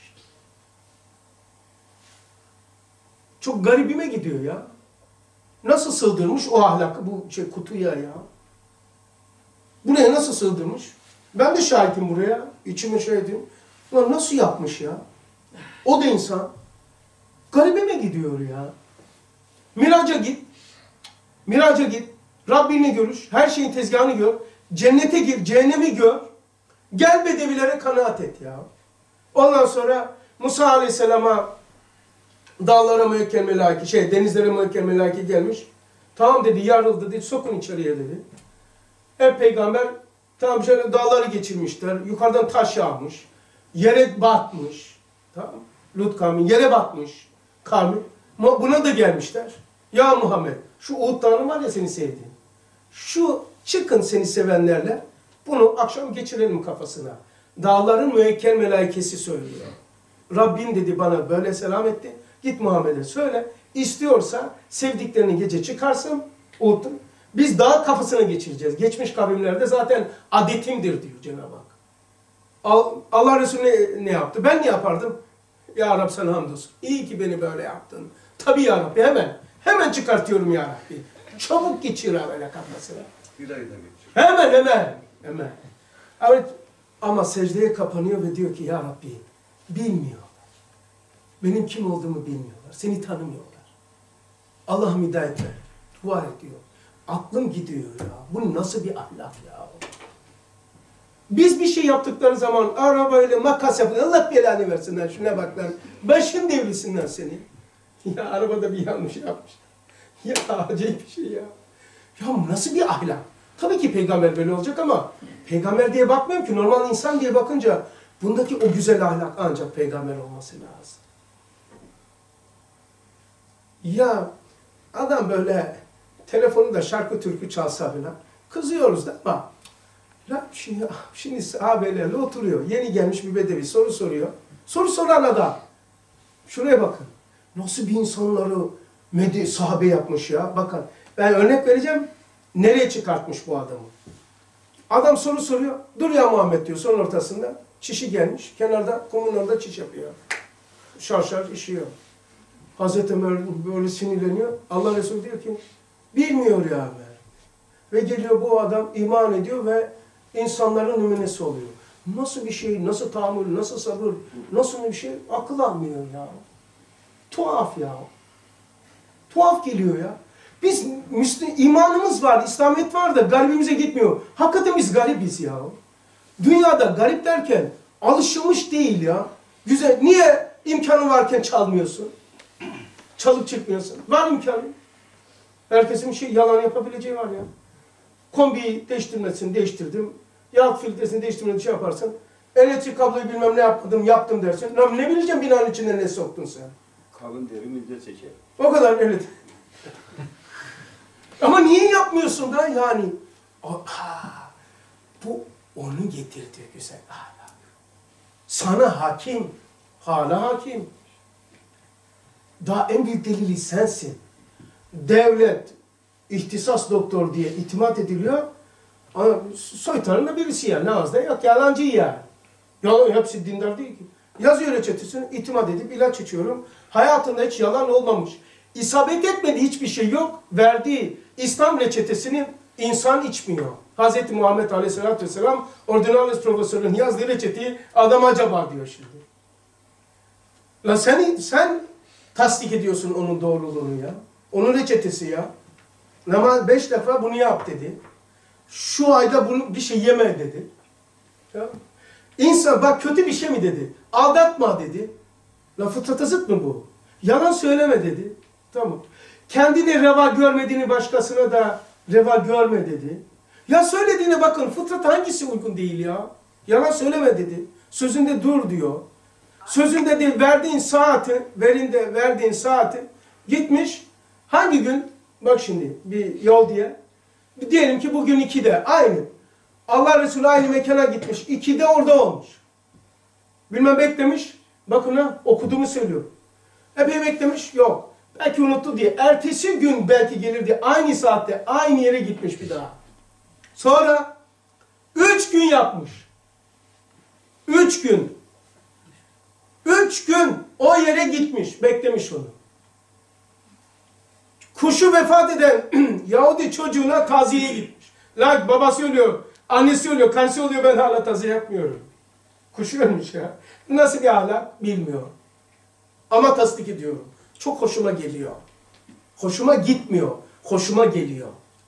Çok garibime gidiyor ya. Nasıl sığdırmış o ahlakı bu şey, kutuya ya? Buraya nasıl sığdırmış? Ben de şahitim buraya. İçime şahidim. Ulan nasıl yapmış ya? O da insan. Garibime gidiyor ya. Miraca git. Miraca git. Rabbini görüş. Her şeyin tezgahını gör. Cennete gir. Cehennemi gör. Gel bedevilere kanaat et ya. Ondan sonra Musa Aleyhisselam'a dağlara müekkel melaike, şey denizlere müekkel melaike gelmiş. Tamam dedi, yarıldı dedi, sokun içeriye dedi. Her peygamber tamam şöyle dağları geçirmişler. Yukarıdan taş yağmış. Yere batmış. Tamam. Lut kavmi yere batmış. Kavmi. Buna da gelmişler. Ya Muhammed şu Uhud Dağı'nın var ya seni sevdiğin. Şu çıkın seni sevenlerle bunu akşam geçirelim kafasına. Dağların müekkel melaikesi söylüyor. Rabbim dedi bana böyle selam etti. Git Muhammed'e söyle. İstiyorsa sevdiklerini gece çıkarsın, Uhud'un. Biz dağ kafasına geçireceğiz. Geçmiş kavimlerde zaten adetimdir diyor Cenab-ı Hak. Allah Resulü ne, ne yaptı? Ben ne yapardım? Ya Rabbi sana hamdolsun. İyi ki beni böyle yaptın. Tabii ya Rabbi hemen. Hemen çıkartıyorum ya Rabbi. Çabuk geçir böyle kafasına.
Bir ayda geçiyor.
Hemen hemen. Hemen. Evet. Ama secdeye kapanıyor ve diyor ki ya Rabbi bilmiyorlar. Benim kim olduğumu bilmiyorlar. Seni tanımıyorlar. Allah'ım hidayet ver. Dua ediyor. Aklım gidiyor ya. Bu nasıl bir ahlak ya? Biz bir şey yaptıkları zaman arabayla makas yapıyor. Allah belanı versinler. Şuna bak lan. Başın devrilsinler seni. Ya arabada bir yanlış yapmış. Ya acayip bir şey ya. Ya nasıl bir ahlak? Tabii ki peygamber böyle olacak ama peygamber diye bakmıyorum ki. Normal insan diye bakınca bundaki o güzel ahlak ancak peygamber olması lazım. Ya adam böyle telefonu da şarkı türkü çalsa bile kızıyoruz da ama ya şimdi, şimdi sahabelerle oturuyor. Yeni gelmiş bir bedevi soru soruyor. Soru soran adam. Şuraya bakın. Nasıl bir insanları medi sahabe yapmış ya. Bakın ben örnek vereceğim. Nereye çıkartmış bu adamı? Adam soru soruyor. Dur ya Muhammed diyor son ortasında. Çişi gelmiş. Kenarda kumun orada çiş yapıyor. Şarşar işiyor. Hazreti Ömer böyle sinirleniyor. Allah Resulü diyor ki bilmiyor ya Ömer. Ve geliyor bu adam iman ediyor ve insanların nümunesi oluyor. Nasıl bir şey, nasıl tahammül, nasıl sabır, nasıl bir şey akıl almıyor ya. Tuhaf ya. Tuhaf geliyor ya. Biz Müslüm, imanımız var, İslamiyet var da garibimize gitmiyor. Hakikaten biz garibiz ya. Dünyada garip derken alışılmış değil ya. Güzel. Niye imkanı varken çalmıyorsun? Çalıp çıkmıyorsun. Var imkanı. Herkesin bir şey yalan yapabileceği var ya. Kombiyi değiştirmesini değiştirdim. Yağ filtresini değiştirmesini şey yaparsın. Elektrik kabloyu bilmem ne yapmadım, yaptım dersin. Ne bileceğim binanın içinde ne soktun sen?
Kalın deri müjde seçer.
O kadar evet. Ama niye yapmıyorsun da yani? O, ha, bu onun getirdiği güzel ahlak. Sana hakim, hala hakim. Daha en büyük delili sensin. Devlet, ihtisas doktor diye itimat ediliyor. Ama soytarın birisi yani. Ağızda yok, yalancı yani. Yalan, hepsi dindar değil ki. Yazıyor reçetesini, itimat edip ilaç içiyorum. Hayatında hiç yalan olmamış. İsabet etmediği hiçbir şey yok. Verdiği İslam reçetesini insan içmiyor. Hazreti Muhammed Aleyhisselatü Vesselam ordinalis profesörün yazdığı reçeteyi adam acaba diyor şimdi. La sen, sen tasdik ediyorsun onun doğruluğunu ya. Onun reçetesi ya. Ama beş defa bunu yap dedi. Şu ayda bunu bir şey yeme dedi. Ya. İnsan bak kötü bir şey mi dedi. Aldatma dedi. La fıtrata zıt mı bu? Yalan söyleme dedi. Tamam. Kendini reva görmediğini başkasına da reva görme dedi. Ya söylediğine bakın fıtrat hangisi uygun değil ya? Yalan söyleme dedi. Sözünde dur diyor. Sözünde değil verdiğin saati, verinde verdiğin saati gitmiş. Hangi gün? Bak şimdi bir yol diye. Diyelim ki bugün ikide aynı. Allah Resulü aynı mekana gitmiş. ikide orada olmuş. Bilmem beklemiş. Bakın ha okuduğumu söylüyorum. Epey beklemiş. Yok. Belki unuttu diye. Ertesi gün belki gelir diye aynı saatte aynı yere gitmiş bir daha. Sonra üç gün yapmış. Üç gün. Üç gün o yere gitmiş. Beklemiş onu. Kuşu vefat eden Yahudi çocuğuna taziyeye gitmiş. La babası ölüyor, annesi ölüyor, karısı ölüyor ben hala taziye yapmıyorum. Kuşu ölmüş ya. Nasıl bir ahlak bilmiyorum. Ama tasdik ediyorum. Çok hoşuma geliyor. Hoşuma gitmiyor. Hoşuma geliyor.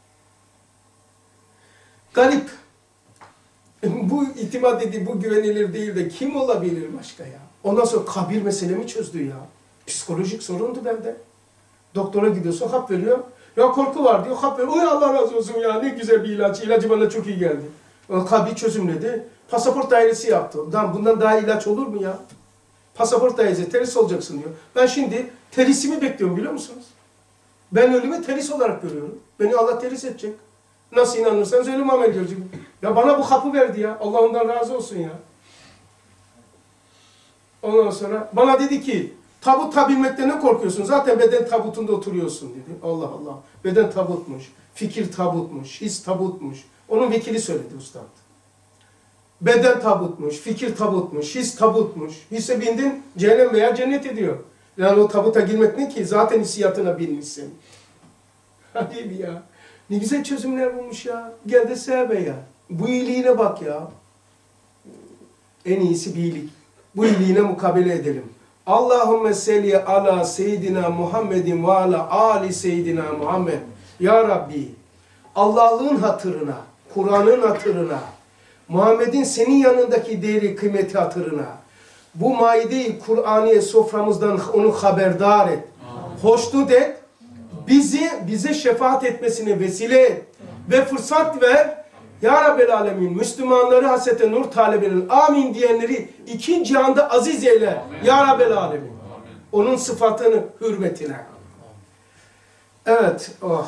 Garip. Bu itimat edildi, bu güvenilir değil de kim olabilir başka ya? Ondan sonra kabir meselemi çözdü ya. Psikolojik sorundu bende. Doktora gidiyorsun, hap veriyor. Ya korku var diyor, hap veriyor. Oy Allah razı olsun ya, ne güzel bir ilaç. İlacı bana çok iyi geldi. Kabir çözümledi. Pasaport dairesi yaptı. Lan bundan daha ilaç olur mu ya? Pasaport dairesi, teris olacaksın diyor. Ben şimdi terisimi bekliyorum biliyor musunuz? Ben ölümü teris olarak görüyorum. Beni Allah teris edecek. Nasıl inanırsanız ölüm amel görecek. Ya bana bu hapı verdi ya. Allah ondan razı olsun ya. Ondan sonra bana dedi ki Tabuta binmekte ne korkuyorsun? Zaten beden tabutunda oturuyorsun dedi. Allah Allah. Beden tabutmuş. Fikir tabutmuş. His tabutmuş. Onun vekili söyledi ustad. Beden tabutmuş. Fikir tabutmuş. His tabutmuş. Hisse bindin cehennem veya cennet ediyor. Yani o tabuta girmek ne ki? Zaten hissiyatına binmişsin. Hadi bir ya. Ne güzel çözümler bulmuş ya. Gel de sevme ya. Bu iyiliğine bak ya. En iyisi bir iyilik. Bu iyiliğine mukabele edelim. Allahümme selli ala seyyidina Muhammedin ve ala ali seyyidina Muhammed. Ya Rabbi, Allah'ın hatırına, Kur'an'ın hatırına, Muhammed'in senin yanındaki değeri, kıymeti hatırına, bu maide-i Kur'aniye soframızdan onu haberdar et. Amin. Hoşnut et. Bizi, bize şefaat etmesine vesile et. Ve fırsat ver. Ya Rabbel Alemin, Müslümanları hasrete nur talebenin amin diyenleri ikinci anda aziz eyle. Amin. Ya Rabbel Alemin. Amin. Onun sıfatını, hürmetine. Evet. Oh.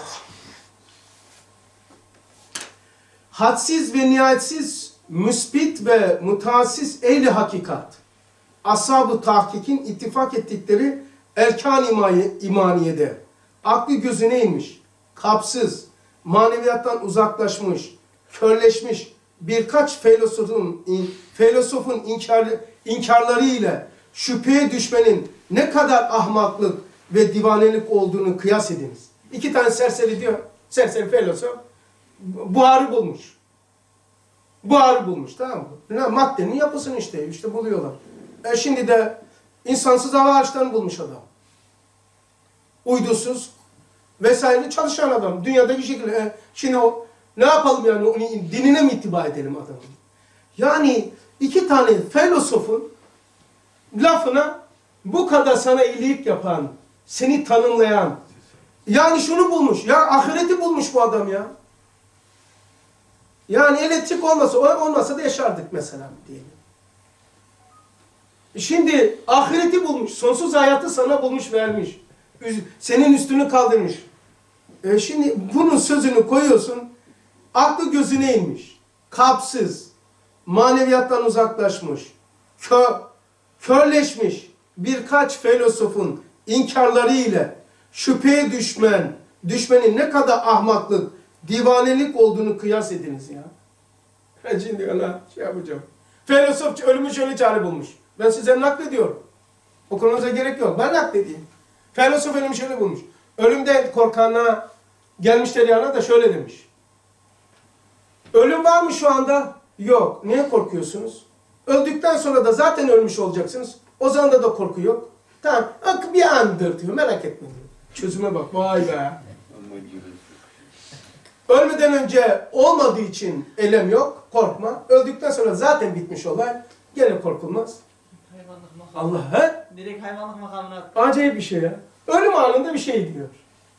Hadsiz ve nihayetsiz, müsbit ve mutassis ehli hakikat. Ashab-ı tahkikin ittifak ettikleri erkan imaniyede. Aklı gözüne inmiş, kapsız, maneviyattan uzaklaşmış, körleşmiş birkaç filozofun, filozofun inkar, inkarları ile şüpheye düşmenin ne kadar ahmaklık ve divanelik olduğunu kıyas ediniz. İki tane serseri diyor, serseri filozof, buharı bulmuş. Buharı bulmuş, tamam mı? Ne, maddenin yapısını işte, işte buluyorlar. E şimdi de insansız hava araçlarını bulmuş adam. Uydusuz vesaire çalışan adam. Dünyadaki şekilde. E, şimdi o ne yapalım yani? Onu, dinine mi ittiba edelim adamın? Yani iki tane filozofun lafına bu kadar sana iyilik yapan, seni tanımlayan, yani şunu bulmuş. Ya ahireti bulmuş bu adam ya. Yani elektrik olmasa, olmasa da yaşardık mesela diyelim. Şimdi ahireti bulmuş, sonsuz hayatı sana bulmuş, vermiş. Senin üstünü kaldırmış. E şimdi bunun sözünü koyuyorsun, aklı gözüne inmiş, kalpsiz, maneviyattan uzaklaşmış, kö, körleşmiş birkaç filozofun inkarları ile şüpheye düşmen, düşmenin ne kadar ahmaklık, divanelik olduğunu kıyas ediniz ya. Ben şimdi ona şey yapacağım. Filozof ölümü şöyle çare bulmuş. Ben size naklediyorum. Okumanıza gerek yok. Ben nakledeyim. Filozof ölümü şöyle bulmuş. Ölümden korkanına gelmişler yanına da şöyle demiş. Ölüm var mı şu anda? Yok. Niye korkuyorsunuz? Öldükten sonra da zaten ölmüş olacaksınız. O zaman da da korku yok. Tamam. Bir andır diyor. Merak etme diyor. Çözüme bak. Vay be. Ölmeden önce olmadığı için elem yok. Korkma. Öldükten sonra zaten bitmiş olay. Gene korkulmaz.
Hayvanlık makamı.
Allah he?
Direkt hayvanlık makamına.
Acayip bir şey ya. Ölüm anında bir şey diyor.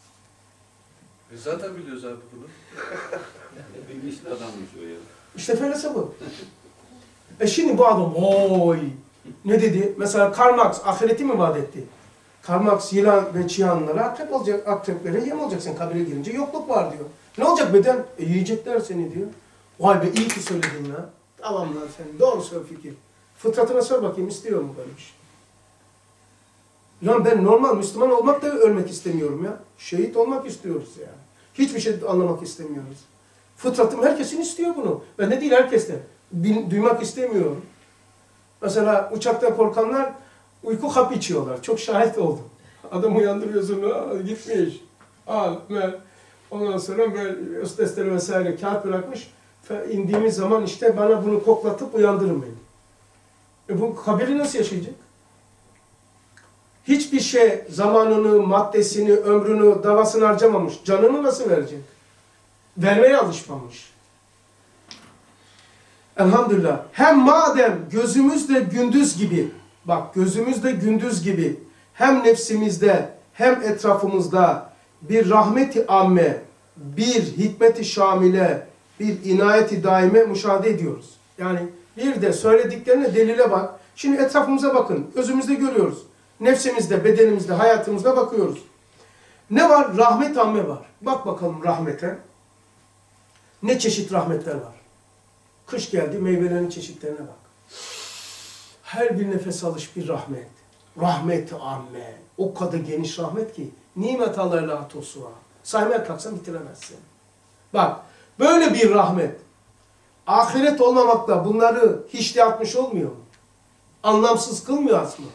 E zaten biliyoruz abi bunu.
Bilinçli adammış o ya.
İşte felsefe bu. E şimdi bu adam oy ne dedi? Mesela Karl Marx ahireti mi vaat etti? Karl Marx yılan ve çıyanlara akrep olacak, akreplere yem olacaksın kabire girince yokluk var diyor. Ne olacak beden? E yiyecekler seni diyor. Vay be iyi ki söyledin ya. Tamam lan sen doğru söyle fikir. Fıtratına sor bakayım istiyor mu böyle bir şey? Lan ben normal Müslüman olmak da ölmek istemiyorum ya. Şehit olmak istiyoruz ya. Hiçbir şey anlamak istemiyoruz. Fıtratım herkesin istiyor bunu. Ben de değil herkesten. Duymak istemiyorum. Mesela uçakta korkanlar uyku hapı içiyorlar. Çok şahit oldum. Adam uyandırıyorsun, gitmiş. Al, ver. Ondan sonra böyle hostesleri vesaire kağıt bırakmış. İndiğimiz zaman işte bana bunu koklatıp uyandırın beni. E bu kabiri nasıl yaşayacak? Hiçbir şey zamanını, maddesini, ömrünü, davasını harcamamış. Canını nasıl verecek? Vermeye alışmamış. Elhamdülillah. Hem madem gözümüz de gündüz gibi, bak gözümüz de gündüz gibi, hem nefsimizde hem etrafımızda bir rahmeti amme, bir hikmeti şamile, bir inayeti daime müşahede ediyoruz. Yani bir de söylediklerine delile bak. Şimdi etrafımıza bakın. Gözümüzde görüyoruz. Nefsimizde, bedenimizde, hayatımızda bakıyoruz. Ne var? Rahmet amme var. Bak bakalım rahmete. Ne çeşit rahmetler var. Kış geldi, meyvelerin çeşitlerine bak. Her bir nefes alış bir rahmet. Rahmet-i amme. O kadar geniş rahmet ki. Nimet Allah'a tosuğa. Saymaya kalksan bitiremezsin. Bak böyle bir rahmet. Ahiret olmamakla bunları hiç de atmış olmuyor mu? Anlamsız kılmıyor aslında.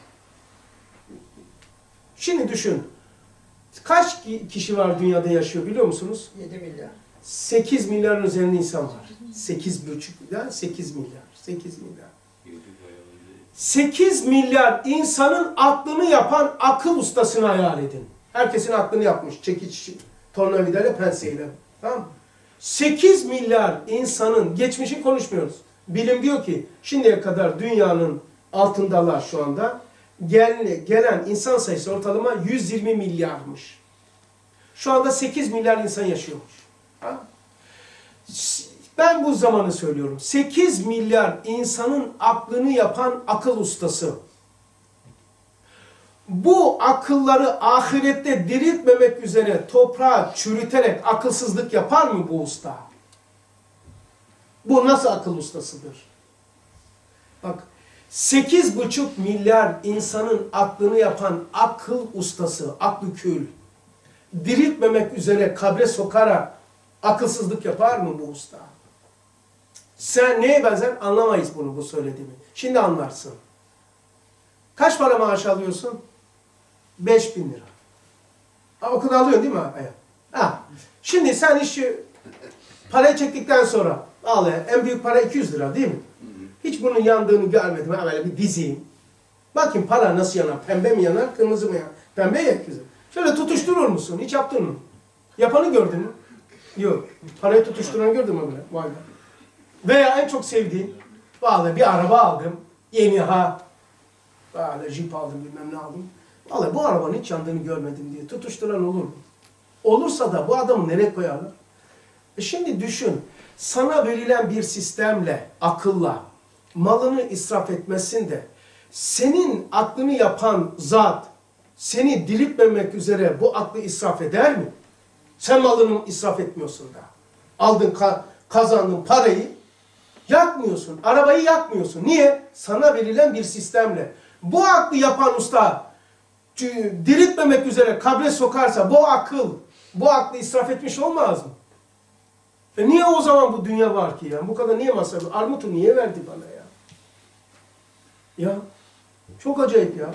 Şimdi düşün. Kaç kişi var dünyada yaşıyor biliyor musunuz?
yedi milyar.
sekiz milyarın üzerinde insan var. sekiz buçuk milyar, sekiz milyar. sekiz milyar. sekiz milyar insanın aklını yapan akıl ustasını hayal edin. Herkesin aklını yapmış. Çekiç, tornavidayla, penseyle. Tamam mı? sekiz milyar insanın, geçmişi konuşmuyoruz. Bilim diyor ki şimdiye kadar dünyanın altındalar şu anda. Gel, gelen insan sayısı ortalama yüz yirmi milyarmış. Şu anda sekiz milyar insan yaşıyormuş. Ha? Ben bu zamanı söylüyorum. sekiz milyar insanın aklını yapan akıl ustası. Bu akılları ahirette diriltmemek üzere toprağa çürüterek akılsızlık yapar mı bu usta? Bu nasıl akıl ustasıdır? Bak, sekiz buçuk milyar insanın aklını yapan akıl ustası, aklı kül, diriltmemek üzere kabre sokarak akılsızlık yapar mı bu usta? Sen neye benzer? Anlamayız bunu, bu söylediğimi. Şimdi anlarsın. Kaç para maaş alıyorsun? beş bin lira. Ha, o kadar alıyorsun değil mi? Ha. Şimdi sen işi parayı çektikten sonra al ya, en büyük para iki yüz lira değil mi? Hiç bunun yandığını görmedim. Ha, böyle bir dizeyim. Bakayım para nasıl yanar? Pembe mi yanar, kırmızı mı yanar? Pembe ya güzel. Şöyle tutuşturur musun? Hiç yaptın mı? Yapanı gördün mü? Yok. Parayı tutuşturanı gördün mü böyle? Vay be. Veya en çok sevdiğin, vallahi bir araba aldım. Yeni ha. Vallahi Jeep aldım, bilmem ne aldım. Vallahi bu arabanın hiç yandığını görmedim diye tutuşturan olur mu? Olursa da bu adamı nereye koyarlar? E şimdi düşün. Sana verilen bir sistemle, akılla malını israf etmesin de senin aklını yapan zat seni diriltmemek üzere bu aklı israf eder mi? Sen malını israf etmiyorsun da. Aldın, kazandın parayı yakmıyorsun. Arabayı yakmıyorsun. Niye? Sana verilen bir sistemle. Bu aklı yapan usta diriltmemek üzere kabre sokarsa bu akıl, bu aklı israf etmiş olmaz mı? E niye o zaman bu dünya var ki ya? Bu kadar niye masrafı? Armut'u niye verdi bana ya? Ya çok acayip ya.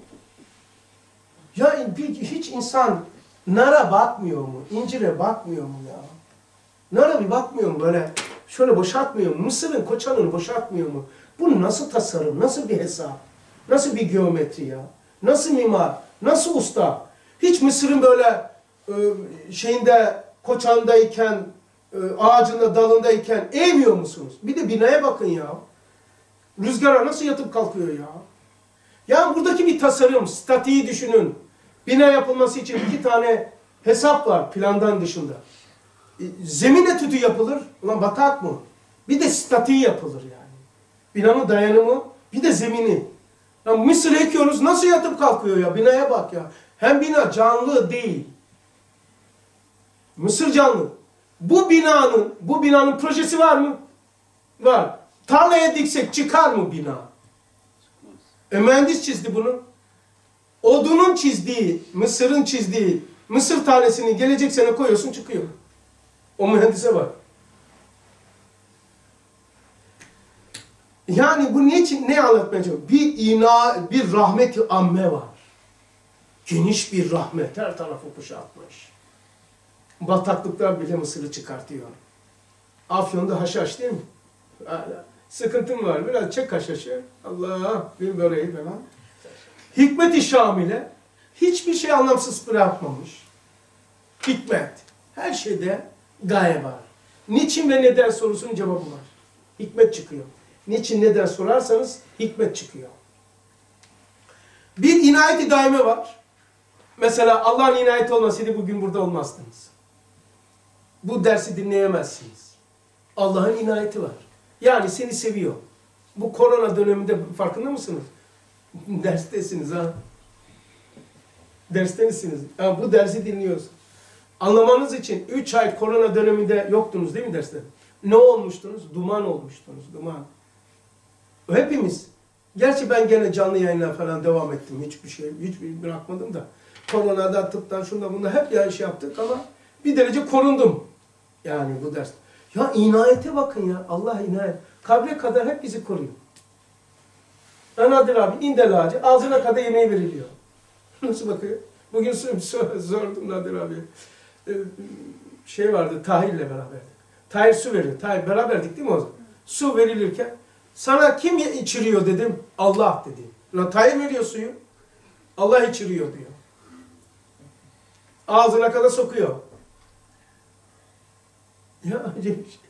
Ya hiç insan nara bakmıyor mu? İncire bakmıyor mu ya? Nara bir bakmıyor mu böyle? Şöyle boşaltmıyor mu? Mısır'ın koçanını boşaltmıyor mu? Bu nasıl tasarım? Nasıl bir hesap? Nasıl bir geometri ya? Nasıl mimar? Nasıl usta? Hiç Mısır'ın böyle e, şeyinde koçandayken, e, ağacında dalındayken eğmiyor musunuz? Bir de binaya bakın ya. Rüzgara nasıl yatıp kalkıyor ya? Yani buradaki bir tasarım, statiği düşünün. Bina yapılması için iki tane hesap var plandan dışında. E, zemin etüdü yapılır. Ulan batak mı? Bir de statiği yapılır yani. Binanın dayanımı, bir de zemini. Ya Mısır ekiyoruz, nasıl yatıp kalkıyor ya? Binaya bak ya. Hem bina canlı değil. Mısır canlı. Bu binanın, bu binanın projesi var mı? Var. Tarlaya diksek çıkar mı bina? E mühendis çizdi bunu. Odunun çizdiği, Mısır'ın çizdiği Mısır tanesini gelecek sene koyuyorsun, çıkıyor. O mühendise bak. Yani bu niçin, ne anlatmaya çalışıyor? Bir ina, bir rahmeti amme var. Geniş bir rahmet, her tarafı kuşatmış. Bataklıklar bile Mısır'ı çıkartıyor. Afyon'da haşhaş değil mi? Hala. Sıkıntım var, biraz çek haşhaşı. Allah, bir böreği falan. Hikmet-i Şamil'e hiçbir şey anlamsız bırakmamış. Hikmet. Her şeyde gaye var. Niçin ve neden sorusunun cevabı var. Hikmet çıkıyor. Niçin, neden sorarsanız hikmet çıkıyor. Bir inayet-i daime var. Mesela Allah'ın inayeti olmasaydı bugün burada olmazdınız. Bu dersi dinleyemezsiniz. Allah'ın inayeti var. Yani seni seviyor. Bu korona döneminde farkında mısınız? Derstesiniz ha. Derstenisiniz. Ha, bu dersi dinliyoruz. Anlamanız için üç ay korona döneminde yoktunuz değil mi derste? Ne olmuştunuz? Duman olmuştunuz. Duman. Hepimiz. Gerçi ben gene canlı yayınlar falan devam ettim. Hiçbir şey, hiçbir bırakmadım da. Koronada, tıptan, şunda bunda hep ya iş yaptık ama bir derece korundum. Yani bu ders. Ya inayete bakın ya. Allah inayet. Kabre kadar hep bizi koruyor. Nadir abi indel ağacı ağzına kadar yemeği veriliyor. Nasıl bakıyor? Bugün sordum Nadir abi. Ee, şey vardı Tahir'le beraberdik. Tahir su veriyor. Tahir beraberdik değil mi o zaman? Su verilirken sana kim içiriyor dedim. Allah dedi. Lan Tahir veriyor suyu. Allah içiriyor diyor. Ağzına kadar sokuyor. Ya acayip bir şey.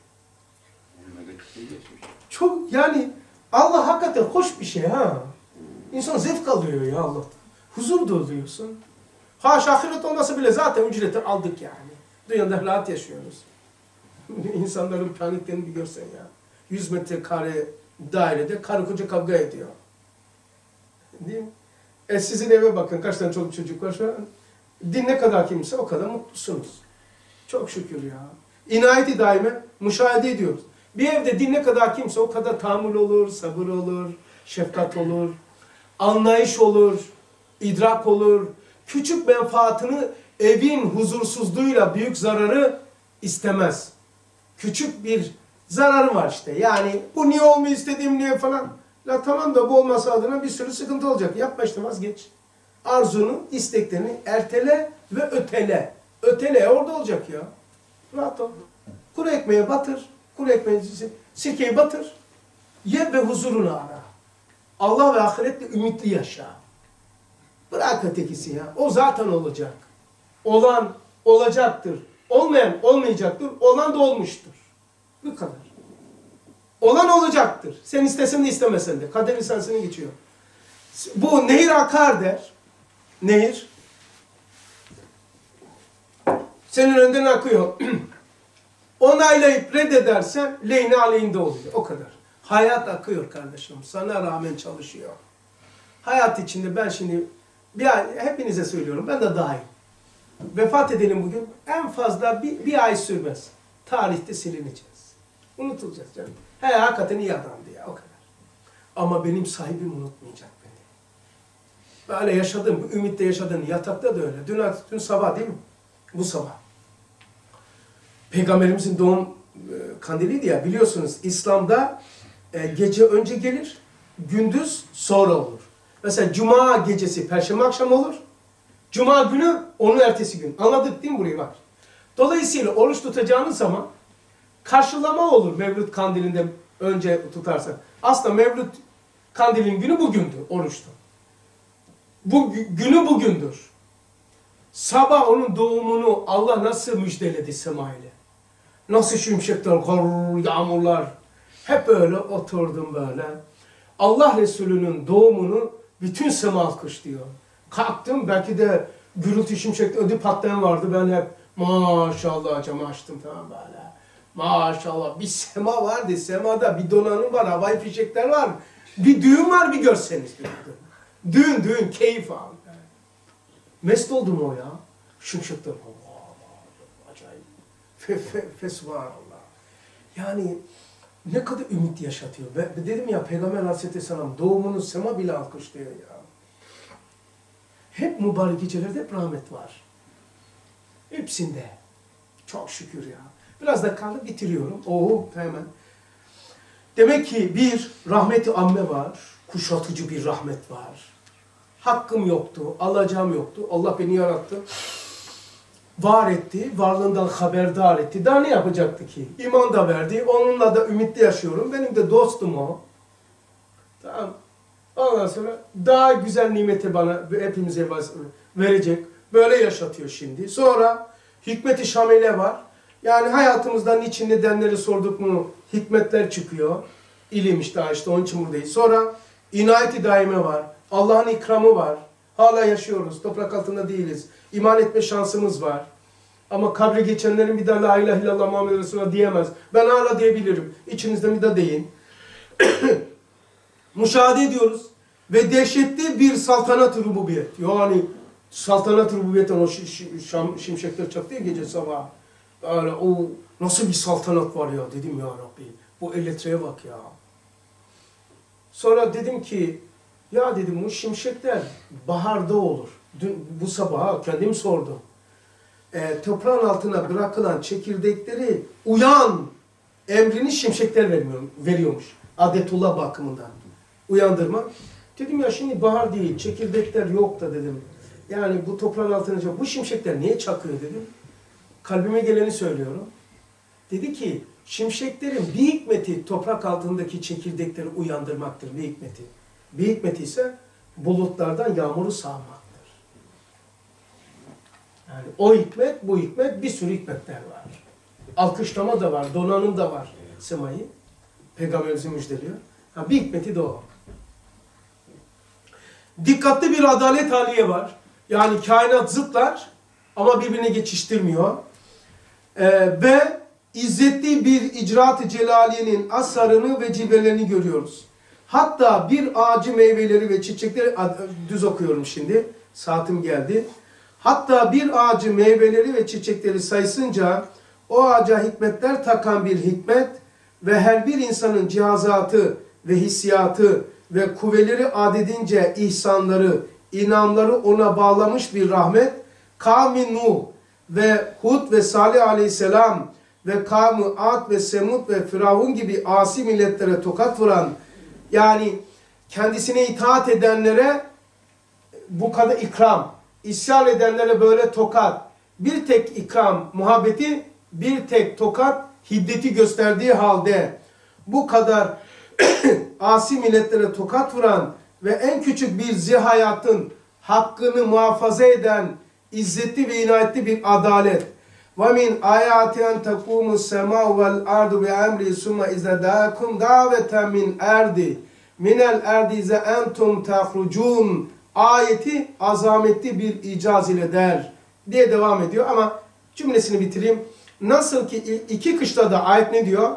Çok yani Allah hakikaten hoş bir şey ha. İnsan zevk alıyor ya Allah. Huzur doluyorsun. Haş ahiret olmasa bile zaten ücreti aldık yani. Dünyada rahat yaşıyoruz. İnsanların paniklerini bir görsen ya. yüz metrekare dairede karı koca kavga ediyor. Değil mi? E sizin eve bakın kaç tane çoluk çocuk var şu an. Din ne kadar kimse o kadar mutlusunuz. Çok şükür ya. İnayeti daime müşahede ediyoruz. Bir evde din ne kadar kimse o kadar tahammül olur, sabır olur, şefkat olur, anlayış olur, idrak olur. Küçük menfaatini evin huzursuzluğuyla büyük zararı istemez. Küçük bir zararı var işte. Yani bu niye olmuyor istediğim niye falan. La tamam da bu olmasa adına bir sürü sıkıntı olacak. Yapma işte vazgeç. Arzunu, isteklerini ertele ve ötele. Ötele orada olacak ya. Rahat ol. Kuru ekmeğe batır. Kuru ekmeği, sirkeyi batır. Ye ve huzurunu ara. Allah ve ahiretle ümitli yaşa. Bırak ötekisi ya. O zaten olacak. Olan olacaktır. Olmayan olmayacaktır. Olan da olmuştur. Bu kadar. Olan olacaktır. Sen istesen de istemesen de. Kader lisansını geçiyor. Bu nehir akar der. Nehir. Senin önden akıyor. Onaylayıp reddedersen lehine aleyhinde oluyor. O kadar. Hayat akıyor kardeşim. Sana rağmen çalışıyor. Hayat içinde ben şimdi bir ay, hepinize söylüyorum. Ben de dahil. Vefat edelim bugün. En fazla bir, bir ay sürmez. Tarihte silineceğiz. Unutulacağız canım. He hakikaten iyi adamdı ya o kadar. Ama benim sahibim unutmayacak beni. Böyle yaşadım, bu ümitle yaşadığın yatakta da öyle. Dün, dün sabah değil mi? Bu sabah. Peygamberimizin doğum e, kandiliydi ya biliyorsunuz İslam'da e, gece önce gelir, gündüz sonra olur. Mesela Cuma gecesi Perşembe akşam olur. Cuma günü onun ertesi gün. Anladık değil mi burayı bak. Dolayısıyla oruç tutacağınız zaman karşılama olur Mevlüt kandilinde önce tutarsan. Aslında Mevlüt kandilin günü bugündü oruçtu. Bu günü bugündür. Sabah onun doğumunu Allah nasıl müjdeledi semayla. Nasıl şimşekler, kar, yağmurlar. Hep öyle oturdum böyle. Allah Resulü'nün doğumunu bütün sema alkışlıyor. Kalktım belki de gürültü şimşekte ödü patlayan vardı. Ben hep maşallah camı açtım tamam böyle. Maşallah bir sema vardı. Semada bir donanım var, havai fişekler var. Bir düğün var bir görseniz. Bir düğün düğün keyif al. Mest oldum o ya. Şimşekler. Acayip. Fe, fe, fe subhanallah. Yani ne kadar ümit yaşatıyor. Ben dedim ya Peygamber Aleyhisselam doğumunu sema bile alkışlıyor ya. Hep mübarek gecelerde hep rahmet var. Hepsinde. Çok şükür ya. Biraz da kaldı bitiriyorum. Oo hemen. Demek ki bir rahmeti amme var. Kuşatıcı bir rahmet var. Hakkım yoktu, alacağım yoktu. Allah beni yarattı. Var etti, varlığından haberdar etti. Daha ne yapacaktı ki? İman da verdi, onunla da ümitli yaşıyorum. Benim de dostum o. Tamam. Ondan sonra daha güzel nimeti bana hepimize verecek. Böyle yaşatıyor şimdi. Sonra hikmet-i şamile var. Yani hayatımızdan niçin nedenleri sorduk mu hikmetler çıkıyor. İlim işte işte onun için buradayız. Sonra inayeti daime var. Allah'ın ikramı var. Hala yaşıyoruz. Toprak altında değiliz. İman etme şansımız var. Ama kabre geçenlerin bir daha la ilahe illallah Muhammed Resulullah diyemez. Ben hala diyebilirim. İçinizde bir de deyin. Müşahede ediyoruz. Ve dehşetli bir saltanat-ı rububiyet. Yani saltanat-ı rububiyetten o şimşekler çaktı ya gece sabah. Böyle o nasıl bir saltanat var ya dedim ya Rabbi. Bu elektriğe bak ya. Sonra dedim ki, ya dedim bu şimşekler baharda olur. Dün bu sabah kendim sordum. E, toprağın altına bırakılan çekirdekleri uyan emrini şimşekler vermiyor, veriyormuş. Adetullah bakımından. Uyandırma. Dedim ya şimdi bahar değil, çekirdekler yok da dedim. Yani bu toprağın altına bu şimşekler niye çakıyor dedim. Kalbime geleni söylüyorum. Dedi ki şimşeklerin bir hikmeti toprak altındaki çekirdekleri uyandırmaktır, bir hikmeti. Bir hikmeti ise bulutlardan yağmuru sağmaktır. Yani o hikmet, bu hikmet, bir sürü hikmetler var. Alkışlama da var, donanım da var semayı. Peygamberimizi müjdeliyor. Ha, bir hikmeti de o. Dikkatli bir adalet haliye var. Yani kainat zıtlar ama birbirine geçiştirmiyor. Ee, ve izzetli bir icraat-ı celaliyenin asarını ve cilvelerini görüyoruz. Hatta bir ağacı meyveleri ve çiçekleri, düz okuyorum şimdi, saatim geldi. Hatta bir ağacı meyveleri ve çiçekleri sayısınca o ağaca hikmetler takan bir hikmet ve her bir insanın cihazatı ve hissiyatı ve kuvveleri adedince ihsanları, inamları ona bağlamış bir rahmet, kavmi Nuh ve Hud ve Salih aleyhisselam ve kavmi Ad ve Semud ve Firavun gibi asi milletlere tokat vuran, yani kendisine itaat edenlere bu kadar ikram, isyan edenlere böyle tokat, bir tek ikram, muhabbeti, bir tek tokat, hiddeti gösterdiği halde bu kadar asi milletlere tokat vuran ve en küçük bir zihayatın hakkını muhafaza eden izzetli ve inayetli bir adalet. وَمِنْ آيَاتِ أَنْ تَقُومُ السَّمَاءُ وَالْاَرْضُ بِأَمْرِ ثُمَّ إِذَا دَاكُمْ دَعْوَةً مِنْ اَرْضِ مِنَ الْاَرْضِ اِذَا أَنْتُمْ تَخْرُجُونَ ayeti azametli bir icaz ile der diye devam ediyor ama cümlesini bitireyim. Nasıl ki iki kışlada, ayet ne diyor?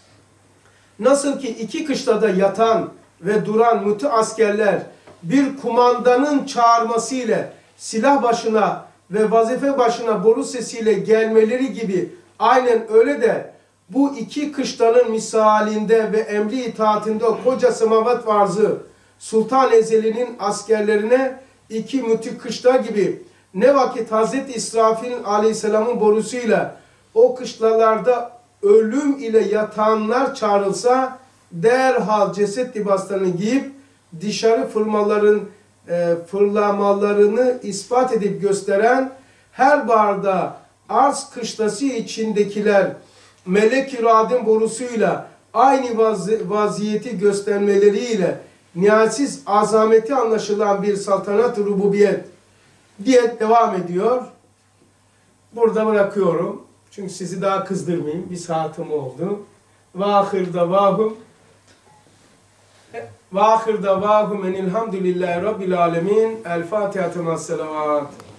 Nasıl ki iki kışlada yatan ve duran mütü askerler bir kumandanın çağırmasıyla silah başına ve vazife başına boru sesiyle gelmeleri gibi, aynen öyle de bu iki kışlanın misalinde ve emri itaatinde o koca semavat varzı Sultan Ezeli'nin askerlerine iki mütü kışla gibi ne vakit Hazreti İsrafil aleyhisselamın borusuyla o kışlalarda ölüm ile yatanlar çağrılsa derhal ceset libaslarını giyip dışarı fırmaların e, fırlamalarını ispat edip gösteren her barda arz kışlası içindekiler melek-i radin borusuyla aynı vazi vaziyeti göstermeleriyle nihayetsiz azameti anlaşılan bir saltanat-ı rububiyet diye devam ediyor. Burada bırakıyorum. Çünkü sizi daha kızdırmayayım. Bir saatim oldu. Ve ahir davahum ve ahir davahum enilhamdülillahi rabbil alemin. El Fatiha temas selavat.